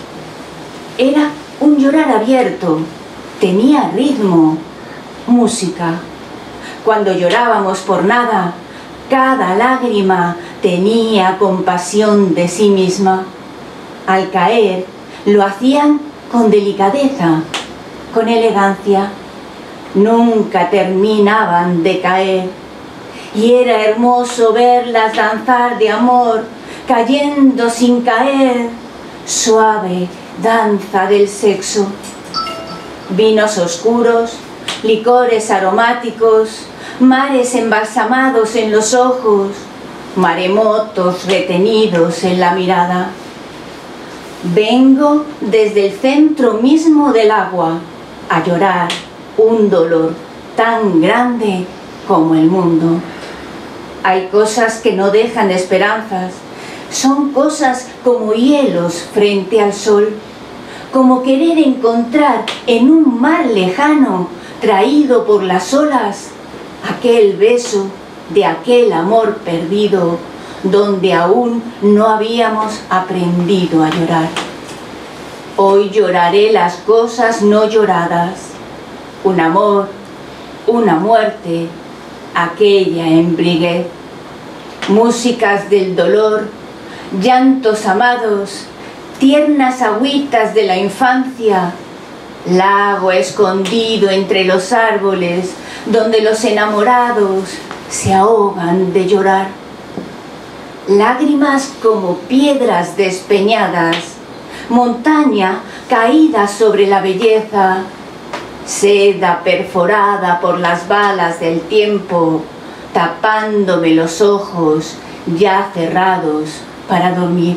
Era un llorar abierto, tenía ritmo, música. Cuando llorábamos por nada, cada lágrima tenía compasión de sí misma. Al caer, lo hacían con delicadeza, con elegancia. Nunca terminaban de caer. Y era hermoso verlas danzar de amor, cayendo sin caer, suave danza del sexo. Vinos oscuros, licores aromáticos, mares embalsamados en los ojos, maremotos retenidos en la mirada. Vengo desde el centro mismo del agua a llorar un dolor tan grande como el mundo. Hay cosas que no dejan esperanzas, son cosas como hielos frente al sol, como querer encontrar en un mar lejano, traído por las olas, aquel beso de aquel amor perdido, donde aún no habíamos aprendido a llorar. Hoy lloraré las cosas no lloradas, un amor, una muerte, aquella embriaguez, músicas del dolor, llantos amados, tiernas agüitas de la infancia, lago escondido entre los árboles, donde los enamorados se ahogan de llorar. Lágrimas como piedras despeñadas, montaña caída sobre la belleza, seda perforada por las balas del tiempo, tapándome los ojos ya cerrados para dormir.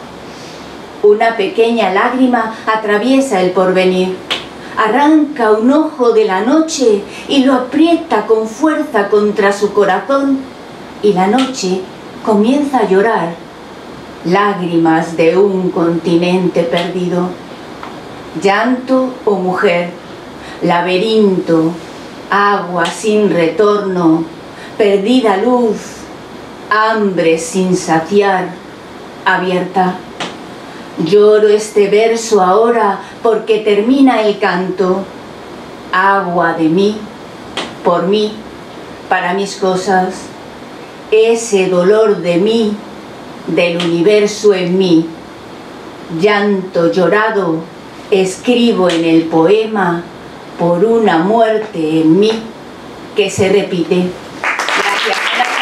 Una pequeña lágrima atraviesa el porvenir, arranca un ojo de la noche y lo aprieta con fuerza contra su corazón, y la noche comienza a llorar, lágrimas de un continente perdido. Llanto o mujer, laberinto, agua sin retorno, perdida luz, hambre sin saciar, abierta. Lloro este verso ahora porque termina el canto. Agua de mí, por mí, para mis cosas. Ese dolor de mí, del universo en mí. Llanto llorado, escribo en el poema por una muerte en mí que se repite. Gracias.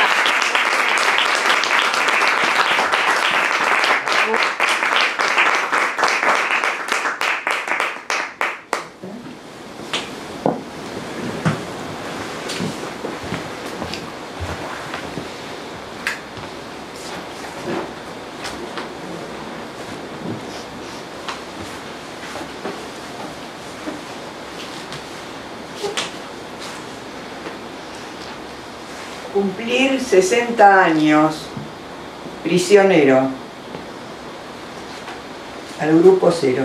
Cumplir 60 años, prisionero, al grupo 0.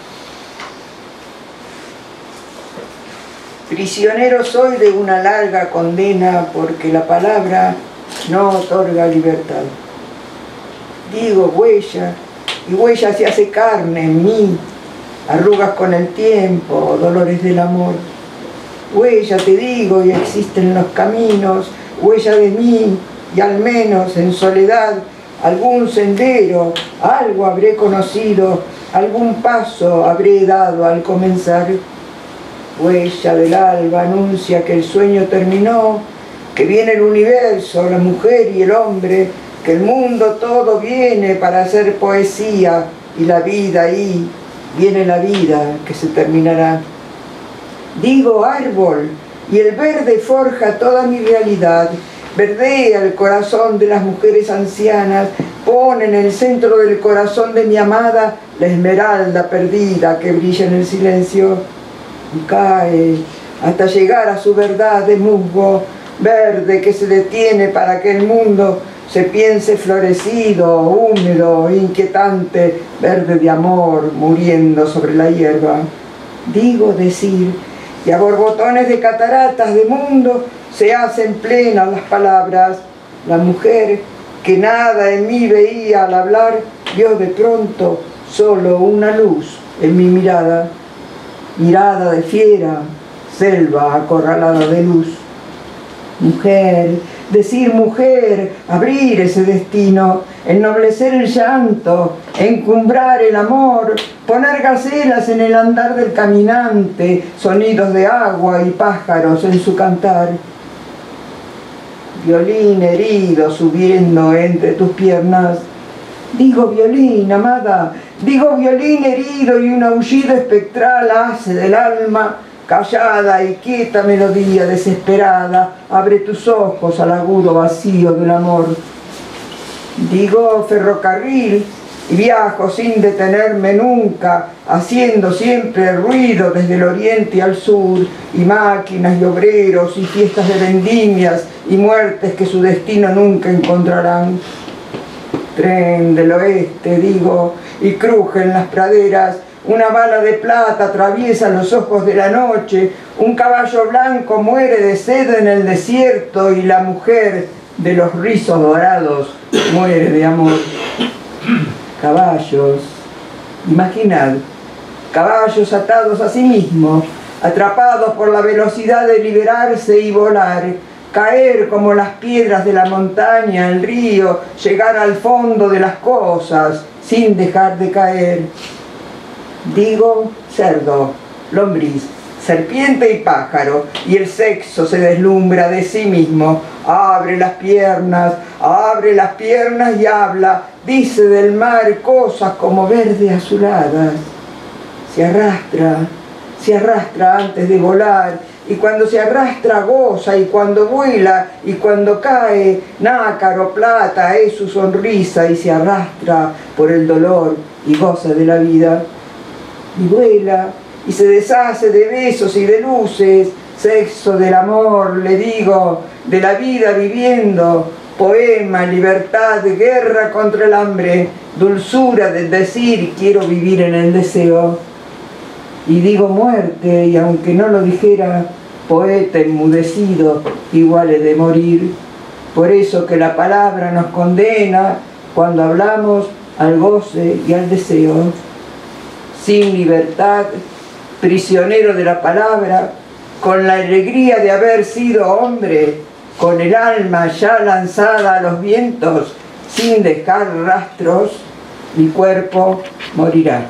Prisionero soy de una larga condena porque la palabra no otorga libertad. Digo huella, y huella se hace carne en mí, arrugas con el tiempo, dolores del amor. Huella te digo y existen los caminos, huella de mí, y al menos en soledad algún sendero, algo habré conocido, algún paso habré dado al comenzar. Huella del alba anuncia que el sueño terminó, que viene el universo, la mujer y el hombre, que el mundo todo viene para hacer poesía, y la vida ahí, viene la vida que se terminará. Digo árbol, y el verde forja toda mi realidad, verdea el corazón de las mujeres ancianas, pone en el centro del corazón de mi amada la esmeralda perdida que brilla en el silencio, y cae hasta llegar a su verdad de musgo, verde que se detiene para que el mundo se piense florecido, húmedo, inquietante, verde de amor, muriendo sobre la hierba. Digo decir, y a borbotones de cataratas de mundo se hacen plenas las palabras. La mujer que nada en mí veía al hablar, vio de pronto solo una luz en mi mirada. Mirada de fiera, selva acorralada de luz. Mujer, decir mujer, abrir ese destino, ennoblecer el llanto, encumbrar el amor, poner gacelas en el andar del caminante, sonidos de agua y pájaros en su cantar. Violín herido subiendo entre tus piernas. Digo violín, amada, digo violín herido y un aullido espectral hace del alma callada y quieta melodía desesperada, abre tus ojos al agudo vacío del amor. Digo ferrocarril y viajo sin detenerme nunca, haciendo siempre ruido desde el oriente al sur, y máquinas y obreros y fiestas de vendimias y muertes que su destino nunca encontrarán. Tren del oeste, digo, y crujen las praderas. Una bala de plata atraviesa los ojos de la noche, un caballo blanco muere de sed en el desierto y la mujer de los rizos dorados muere de amor. Caballos, imaginad, caballos atados a sí mismos, atrapados por la velocidad de liberarse y volar, caer como las piedras de la montaña al río, llegar al fondo de las cosas sin dejar de caer. Digo cerdo, lombriz, serpiente y pájaro, y el sexo se deslumbra de sí mismo. Abre las piernas y habla, dice del mar cosas como verde azuladas. Se arrastra antes de volar, y cuando se arrastra goza, y cuando vuela, y cuando cae, nácar o plata es su sonrisa, y se arrastra por el dolor y goza de la vida. Y vuela, y se deshace de besos y de luces, sexo del amor, le digo, de la vida viviendo, poema, libertad, guerra contra el hambre, dulzura del decir quiero vivir en el deseo. Y digo muerte, y aunque no lo dijera, poeta enmudecido, igual he de morir. Por eso que la palabra nos condena cuando hablamos al goce y al deseo. Sin libertad, prisionero de la palabra, con la alegría de haber sido hombre, con el alma ya lanzada a los vientos, sin dejar rastros, mi cuerpo morirá.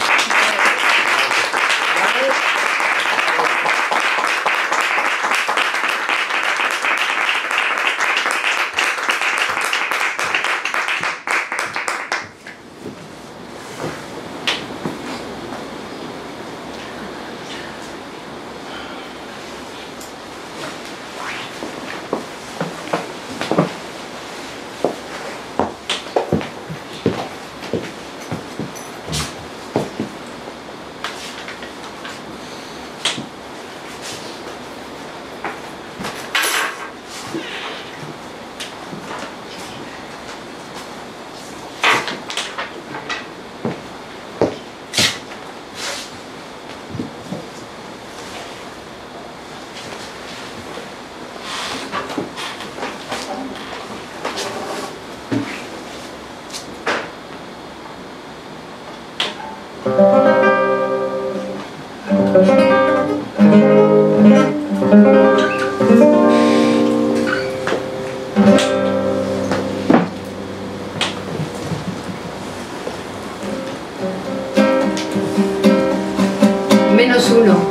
-1.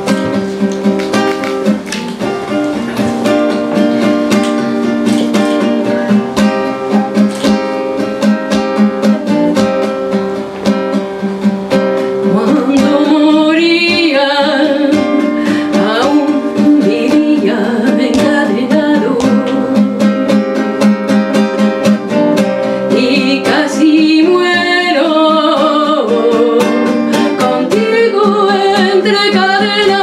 Entre cadenas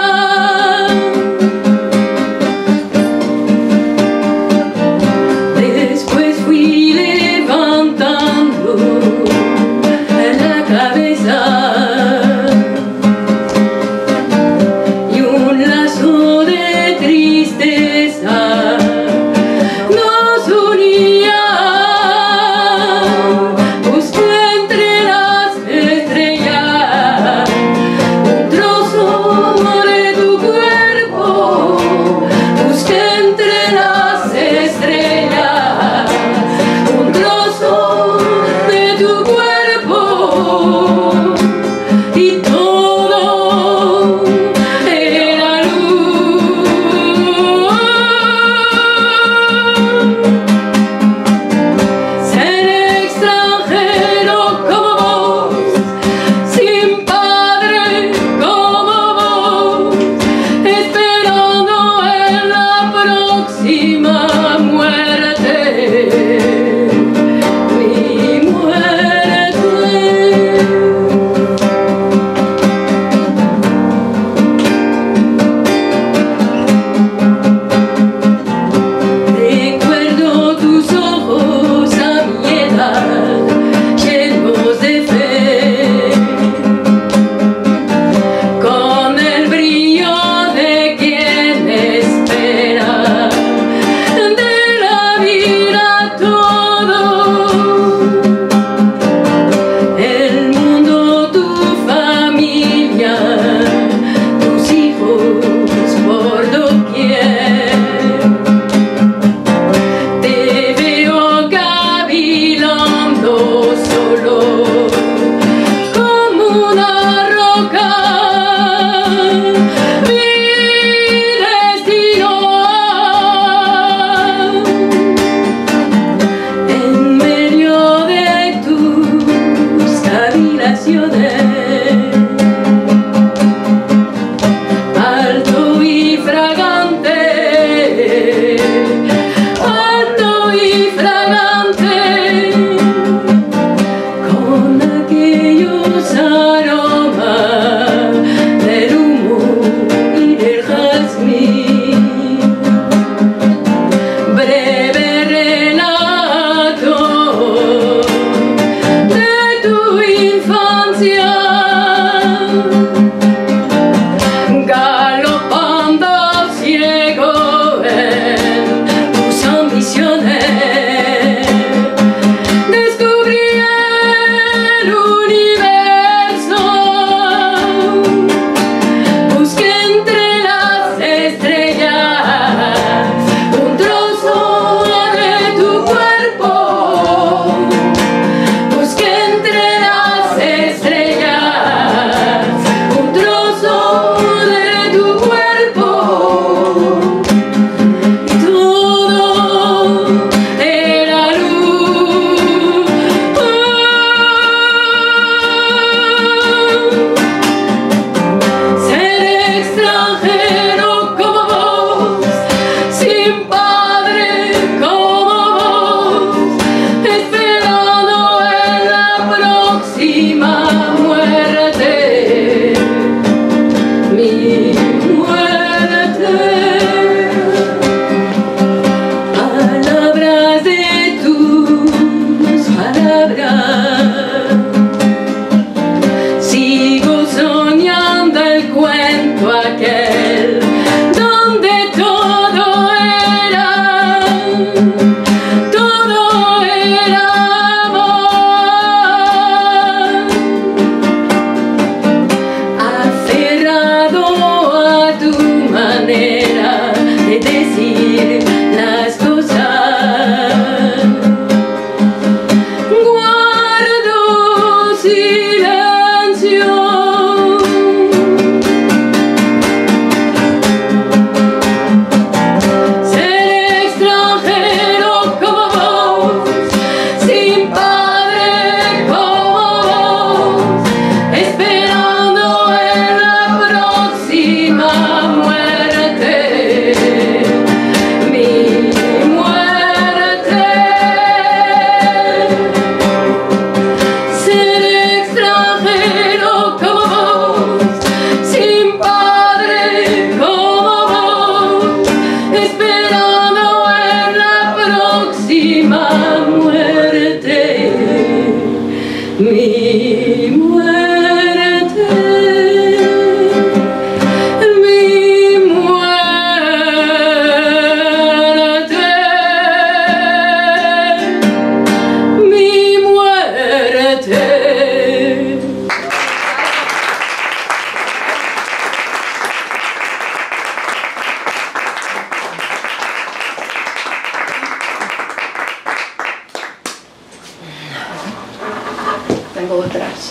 tengo otras.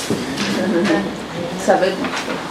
Sabemos.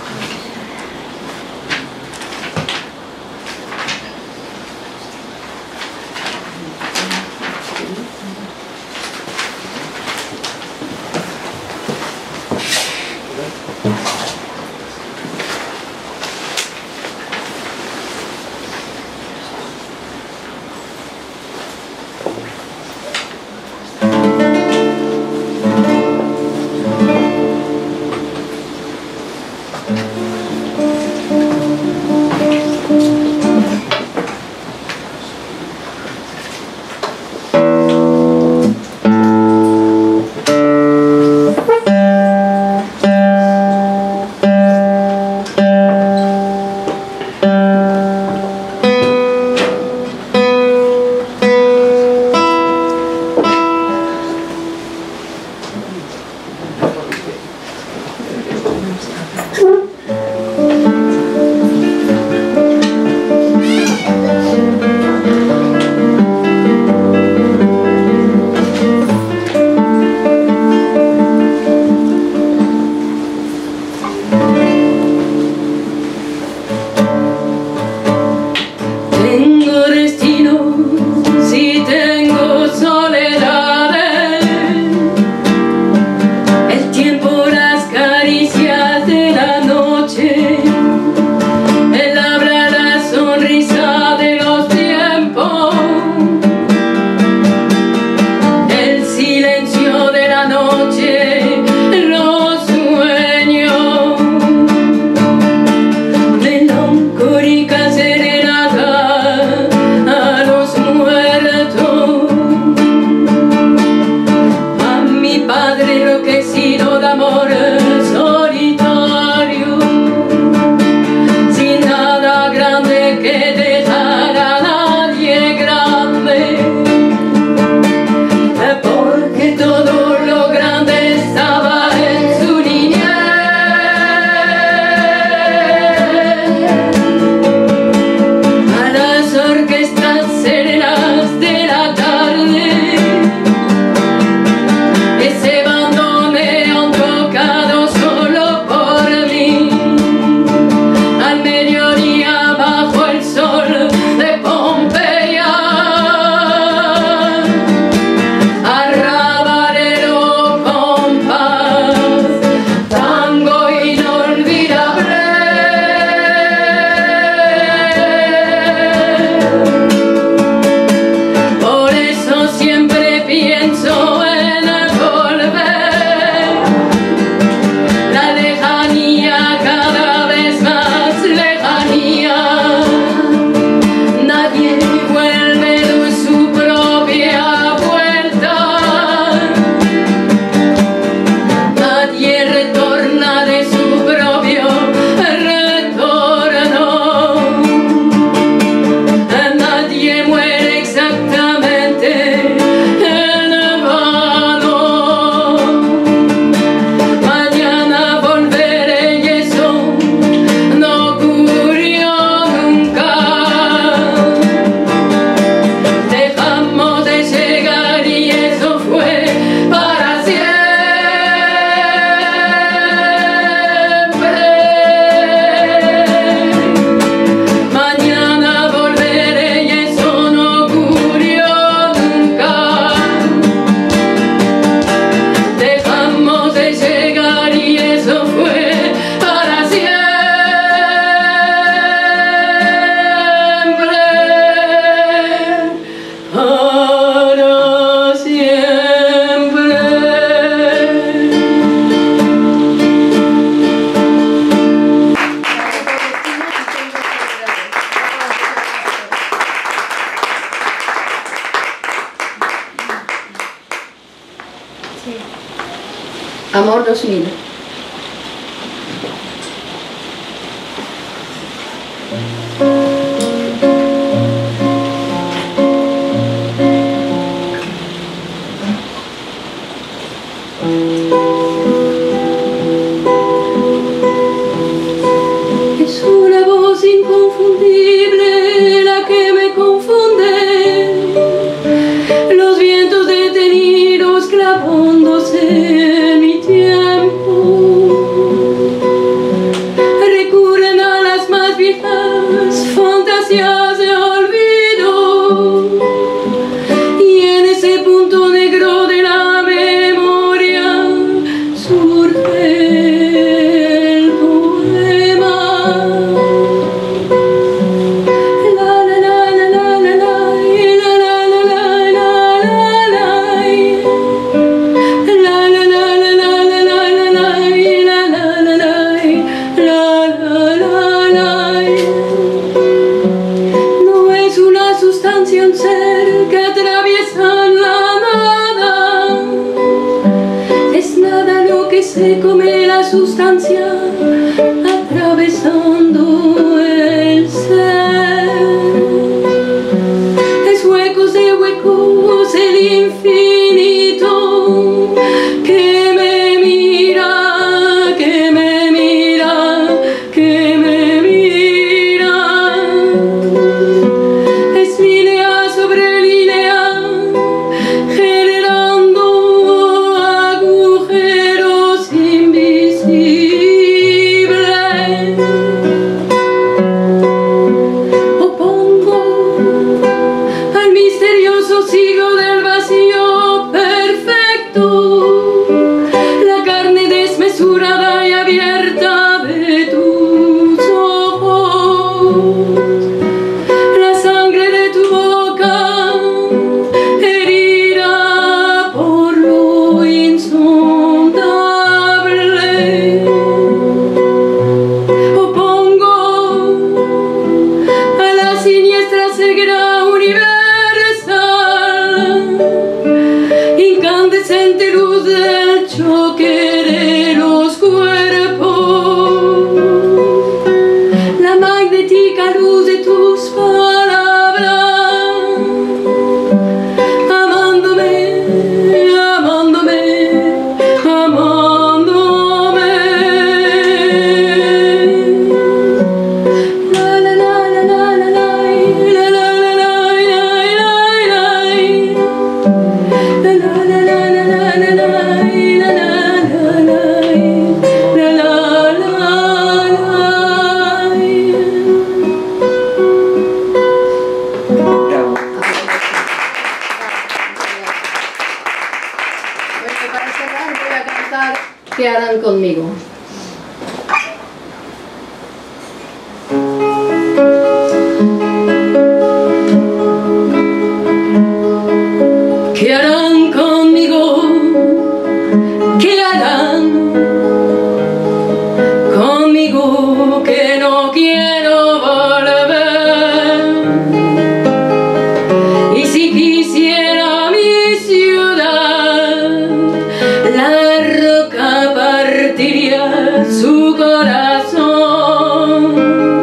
Amor 2000. Es una voz inconfundible la que me confunde, los vientos detenidos clavándose en mi se come la sustancia atravesando el ser. Es huecos de huecos el infinito que me mira, que me mira, que me mira. Es línea sobre línea generando agujeros invisibles. Opongo al misterioso siglo del vacío perfecto la carne desmesurada y abierta de tus ojos, la sangre de tu boca herida por lo insondable. Opongo a la siniestra ceguera universal, incandescente luz del choque de los cuerpos, la magnética luz de tus palabras, amándome, amándome, amándome. La la la la la la la la la la Bueno, para cerrar voy a cantar ¿Qué harán conmigo? ¿Qué harán conmigo? ¿Qué harán conmigo que no quiero volver? Y si quisiera mi ciudad, la roca partiría su corazón.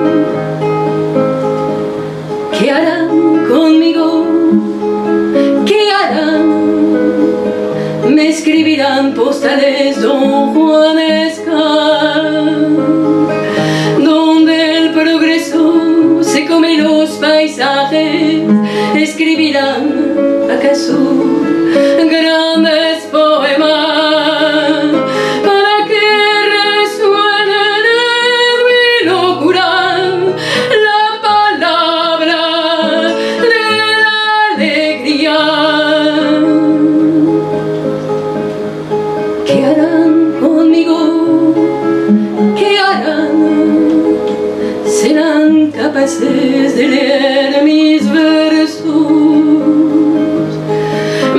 ¿Qué harán conmigo? ¿Qué harán? Me escribirán postales don Juanesca, donde el progreso se come los paisajes. Escribirán acaso grandes poemas para que resuenen en mi locura la palabra de la alegría. ¿Qué harán conmigo? ¿Qué harán? Serán capaces de leer mis versos,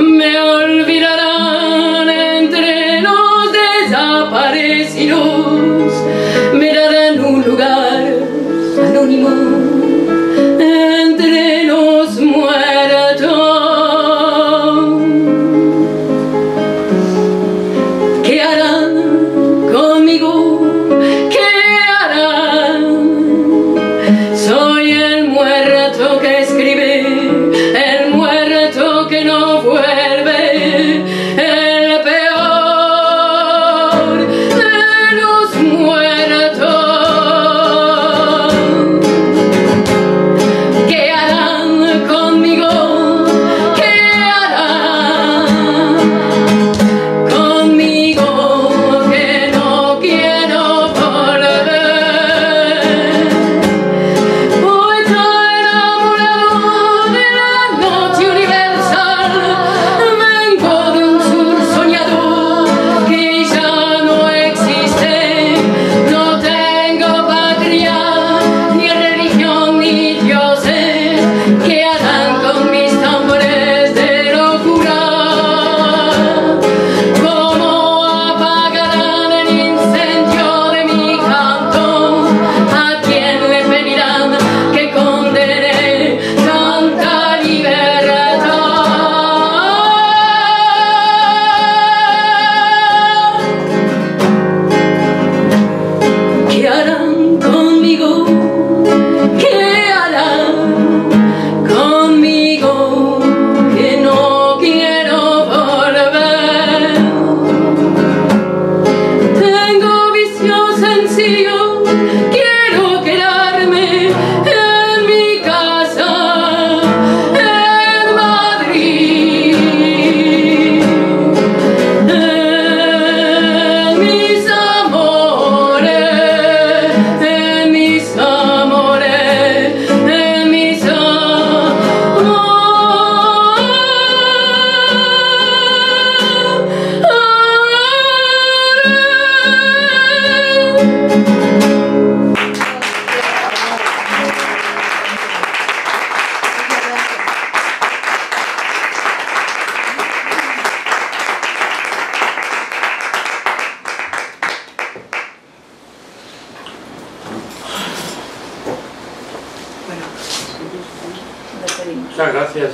Muchas gracias.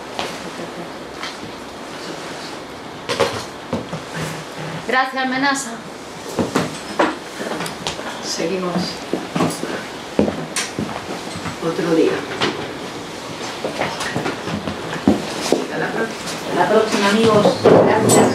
Gracias, Menasa. Seguimos otro día. Hasta la próxima, amigos. Gracias.